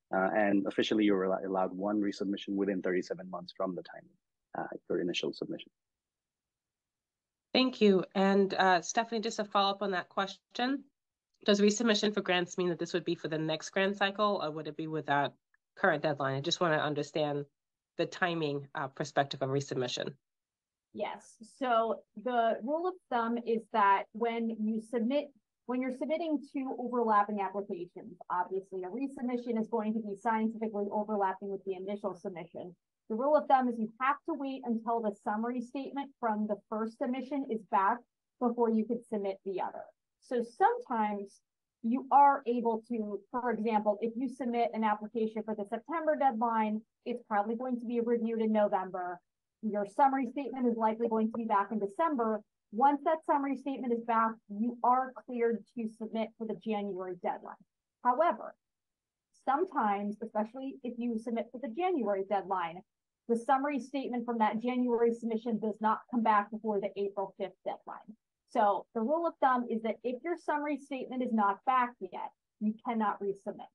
Uh, and officially, you're allowed one resubmission within thirty-seven months from the time uh, your initial submission. Thank you. And uh, Stephanie, just to follow up on that question, does resubmission for grants mean that this would be for the next grant cycle, or would it be with that current deadline? I just want to understand the timing uh, perspective of resubmission. Yes. So the rule of thumb is that when you submit, when you're submitting two overlapping applications, obviously a resubmission is going to be scientifically overlapping with the initial submission. The rule of thumb is you have to wait until the summary statement from the first submission is back before you could submit the other. So sometimes you are able to, for example, if you submit an application for the September deadline, it's probably going to be reviewed in November. Your summary statement is likely going to be back in December. Once that summary statement is back, you are cleared to submit for the January deadline. However, sometimes, especially if you submit for the January deadline, the summary statement from that January submission does not come back before the April fifth deadline. So the rule of thumb is that if your summary statement is not back yet, you cannot resubmit.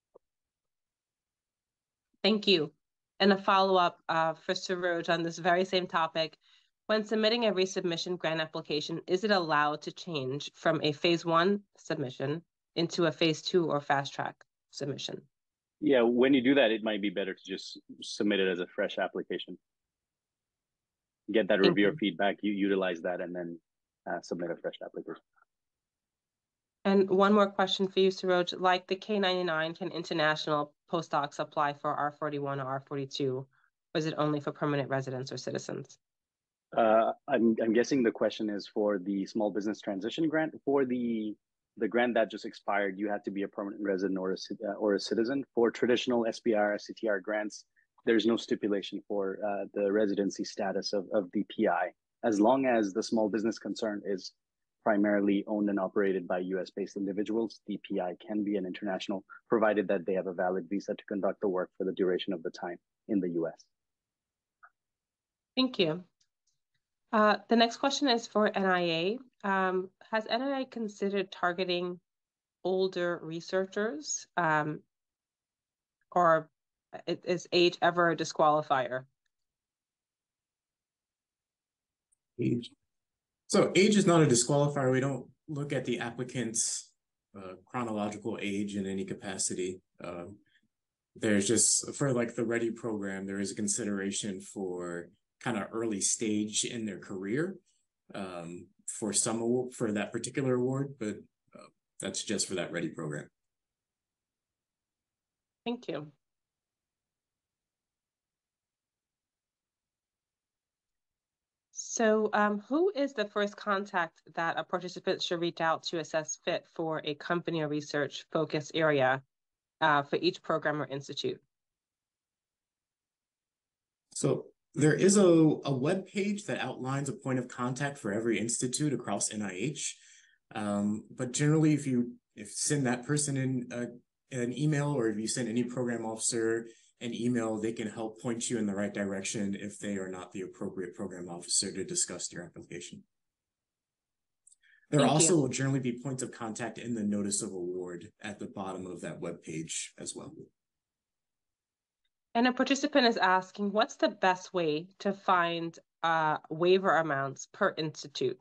Thank you. And a follow-up uh, for Saroj on this very same topic. When submitting a resubmission grant application, is it allowed to change from a phase one submission into a phase two or fast track submission? Yeah, when you do that, it might be better to just submit it as a fresh application. Get that reviewer feedback, you utilize that, and then uh, submit a fresh application. And one more question for you, Saroj. Like the K ninety-nine, can international postdocs apply for R forty-one or R forty-two, or is it only for permanent residents or citizens? Uh, I'm, I'm guessing the question is for the small business transition grant. For the the grant that just expired, you had to be a permanent resident or a, uh, or a citizen. For traditional S B I R, S T T R grants, there's no stipulation for uh, the residency status of, of the P I. As long as the small business concern is primarily owned and operated by U S-based individuals, the P I can be an international, provided that they have a valid visa to conduct the work for the duration of the time in the U S. Thank you. Uh, the next question is for N I A. Um, has N I A considered targeting older researchers, um, or is age ever a disqualifier? Age. So age is not a disqualifier. We don't look at the applicant's uh, chronological age in any capacity. Um, there's just, for like the READY program, there is a consideration for kind of early stage in their career um, for some for that particular award, but uh, that's just for that READY program. Thank you. So um, who is the first contact that a participant should reach out to assess fit for a company or research focus area uh, for each program or institute? So there is a, a web page that outlines a point of contact for every institute across N I H. Um, but generally, if you if send that person in a, an email, or if you send any program officer an email, they can help point you in the right direction if they are not the appropriate program officer to discuss your application. There Thank also you. will generally be points of contact in the notice of award at the bottom of that web page as well. And a participant is asking, what's the best way to find uh, waiver amounts per institute?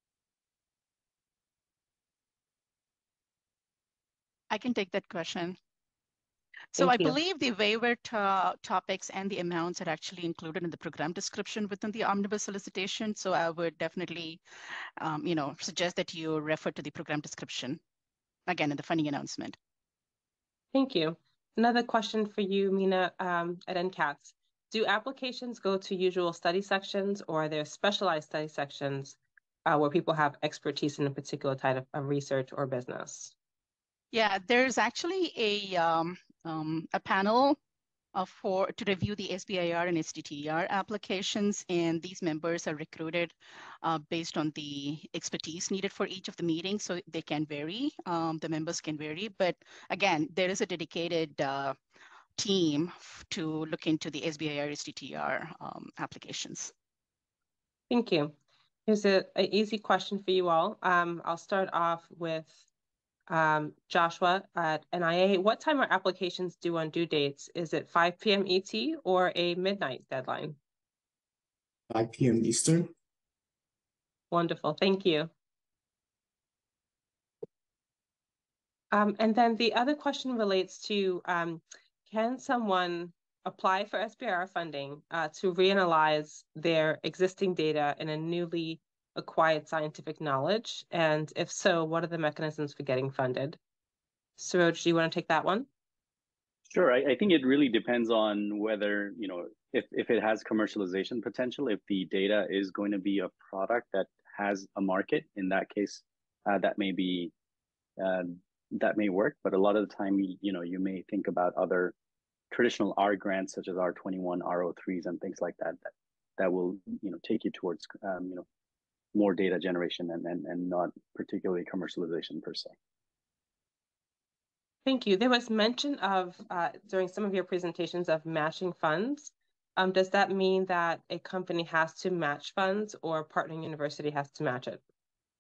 I can take that question. So Thank I you. believe the waiver to topics and the amounts are actually included in the program description within the omnibus solicitation. So I would definitely, um, you know, suggest that you refer to the program description, again, in the funding announcement. Thank you. Another question for you, Mina, um, at N C A T S. Do applications go to usual study sections, or are there specialized study sections uh, where people have expertise in a particular type of, of research or business? Yeah, there's actually a um, um, a panel of for to review the S B I R and S T T R applications, and these members are recruited uh, based on the expertise needed for each of the meetings, so they can vary. Um, the members can vary, but again, there is a dedicated uh, team to look into the S B I R, S T T R um, applications. Thank you. Here's a, a easy question for you all. Um, I'll start off with Um, Joshua at N I A, what time are applications due on due dates? Is it five P M E T or a midnight deadline? five P M Eastern. Wonderful, thank you. Um, and then the other question relates to, um, can someone apply for S B I R funding uh, to reanalyze their existing data in a newly acquired scientific knowledge? And if so, what are the mechanisms for getting funded? Saroj, do you want to take that one? Sure. I, I think it really depends on whether, you know, if, if it has commercialization potential, if the data is going to be a product that has a market, in that case, uh, that may be, uh, that may work. But a lot of the time, you know, you may think about other traditional R grants, such as R twenty-one, R O threes, and things like that, that, that will, you know, take you towards, um, you know, more data generation and, and, and not particularly commercialization per se. Thank you. There was mention of, uh, during some of your presentations, of matching funds. Um, does that mean that a company has to match funds or partnering university has to match it?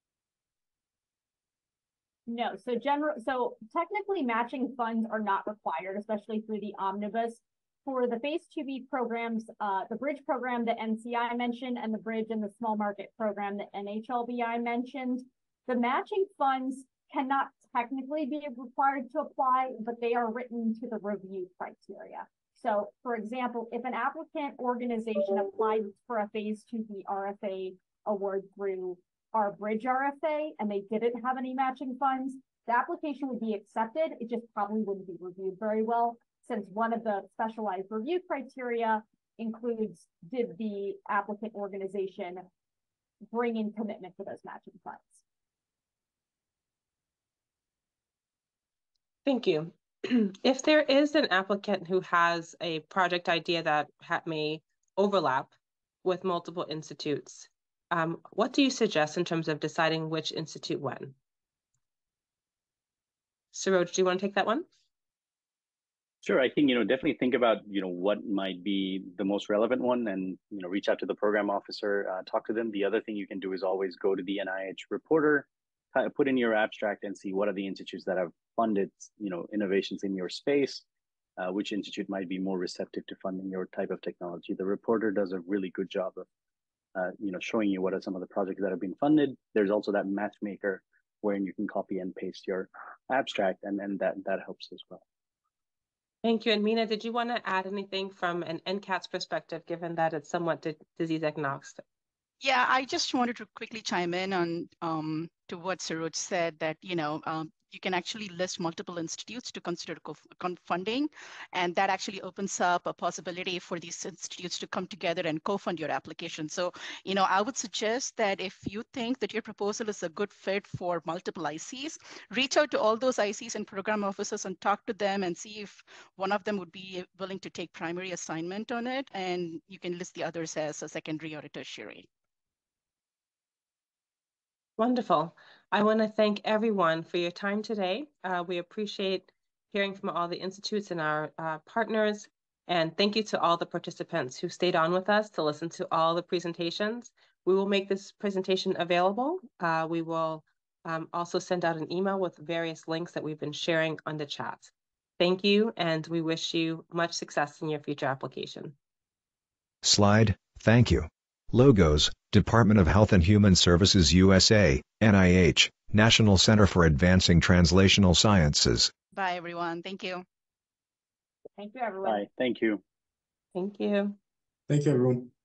No, so general, so technically matching funds are not required, especially through the omnibus. For the phase two B programs, uh, the bridge program that N C I mentioned and the bridge and the small market program that N H L B I mentioned, the matching funds cannot technically be required to apply, but they are written to the review criteria. So for example, if an applicant organization applied for a phase two B R F A award through our bridge R F A and they didn't have any matching funds, the application would be accepted. It just probably wouldn't be reviewed very well, since one of the specialized review criteria includes, did the applicant organization bring in commitment to those matching funds? Thank you. If there is an applicant who has a project idea that ha may overlap with multiple institutes, um, what do you suggest in terms of deciding which institute when? Saroj, do you want to take that one? Sure. I think, you know, definitely think about, you know, what might be the most relevant one and, you know, reach out to the program officer, uh, talk to them. The other thing you can do is always go to the N I H reporter, put in your abstract and see what are the institutes that have funded, you know, innovations in your space, uh, which institute might be more receptive to funding your type of technology. The reporter does a really good job of, uh, you know, showing you what are some of the projects that have been funded. There's also that matchmaker wherein you can copy and paste your abstract, and then that, that helps as well. Thank you. And Mina, did you want to add anything from an N CATS perspective, given that it's somewhat disease agnostic? Yeah, I just wanted to quickly chime in on um, to what Saroj said, that, you know, um, you can actually list multiple institutes to consider funding, and that actually opens up a possibility for these institutes to come together and co-fund your application. So, you know, I would suggest that if you think that your proposal is a good fit for multiple I Cs, reach out to all those I Cs and program officers and talk to them and see if one of them would be willing to take primary assignment on it, and you can list the others as a secondary or a tertiary. Wonderful. I want to thank everyone for your time today. Uh, we appreciate hearing from all the institutes and our uh, partners. And thank you to all the participants who stayed on with us to listen to all the presentations. We will make this presentation available. Uh, we will um, also send out an email with various links that we've been sharing on the chat. Thank you, and we wish you much success in your future application. Slide, thank you. Logos, Department of Health and Human Services U S A, N I H, National Center for Advancing Translational Sciences. Bye, everyone. Thank you. Thank you, everyone. Bye. Thank you. Thank you. Thank you, everyone.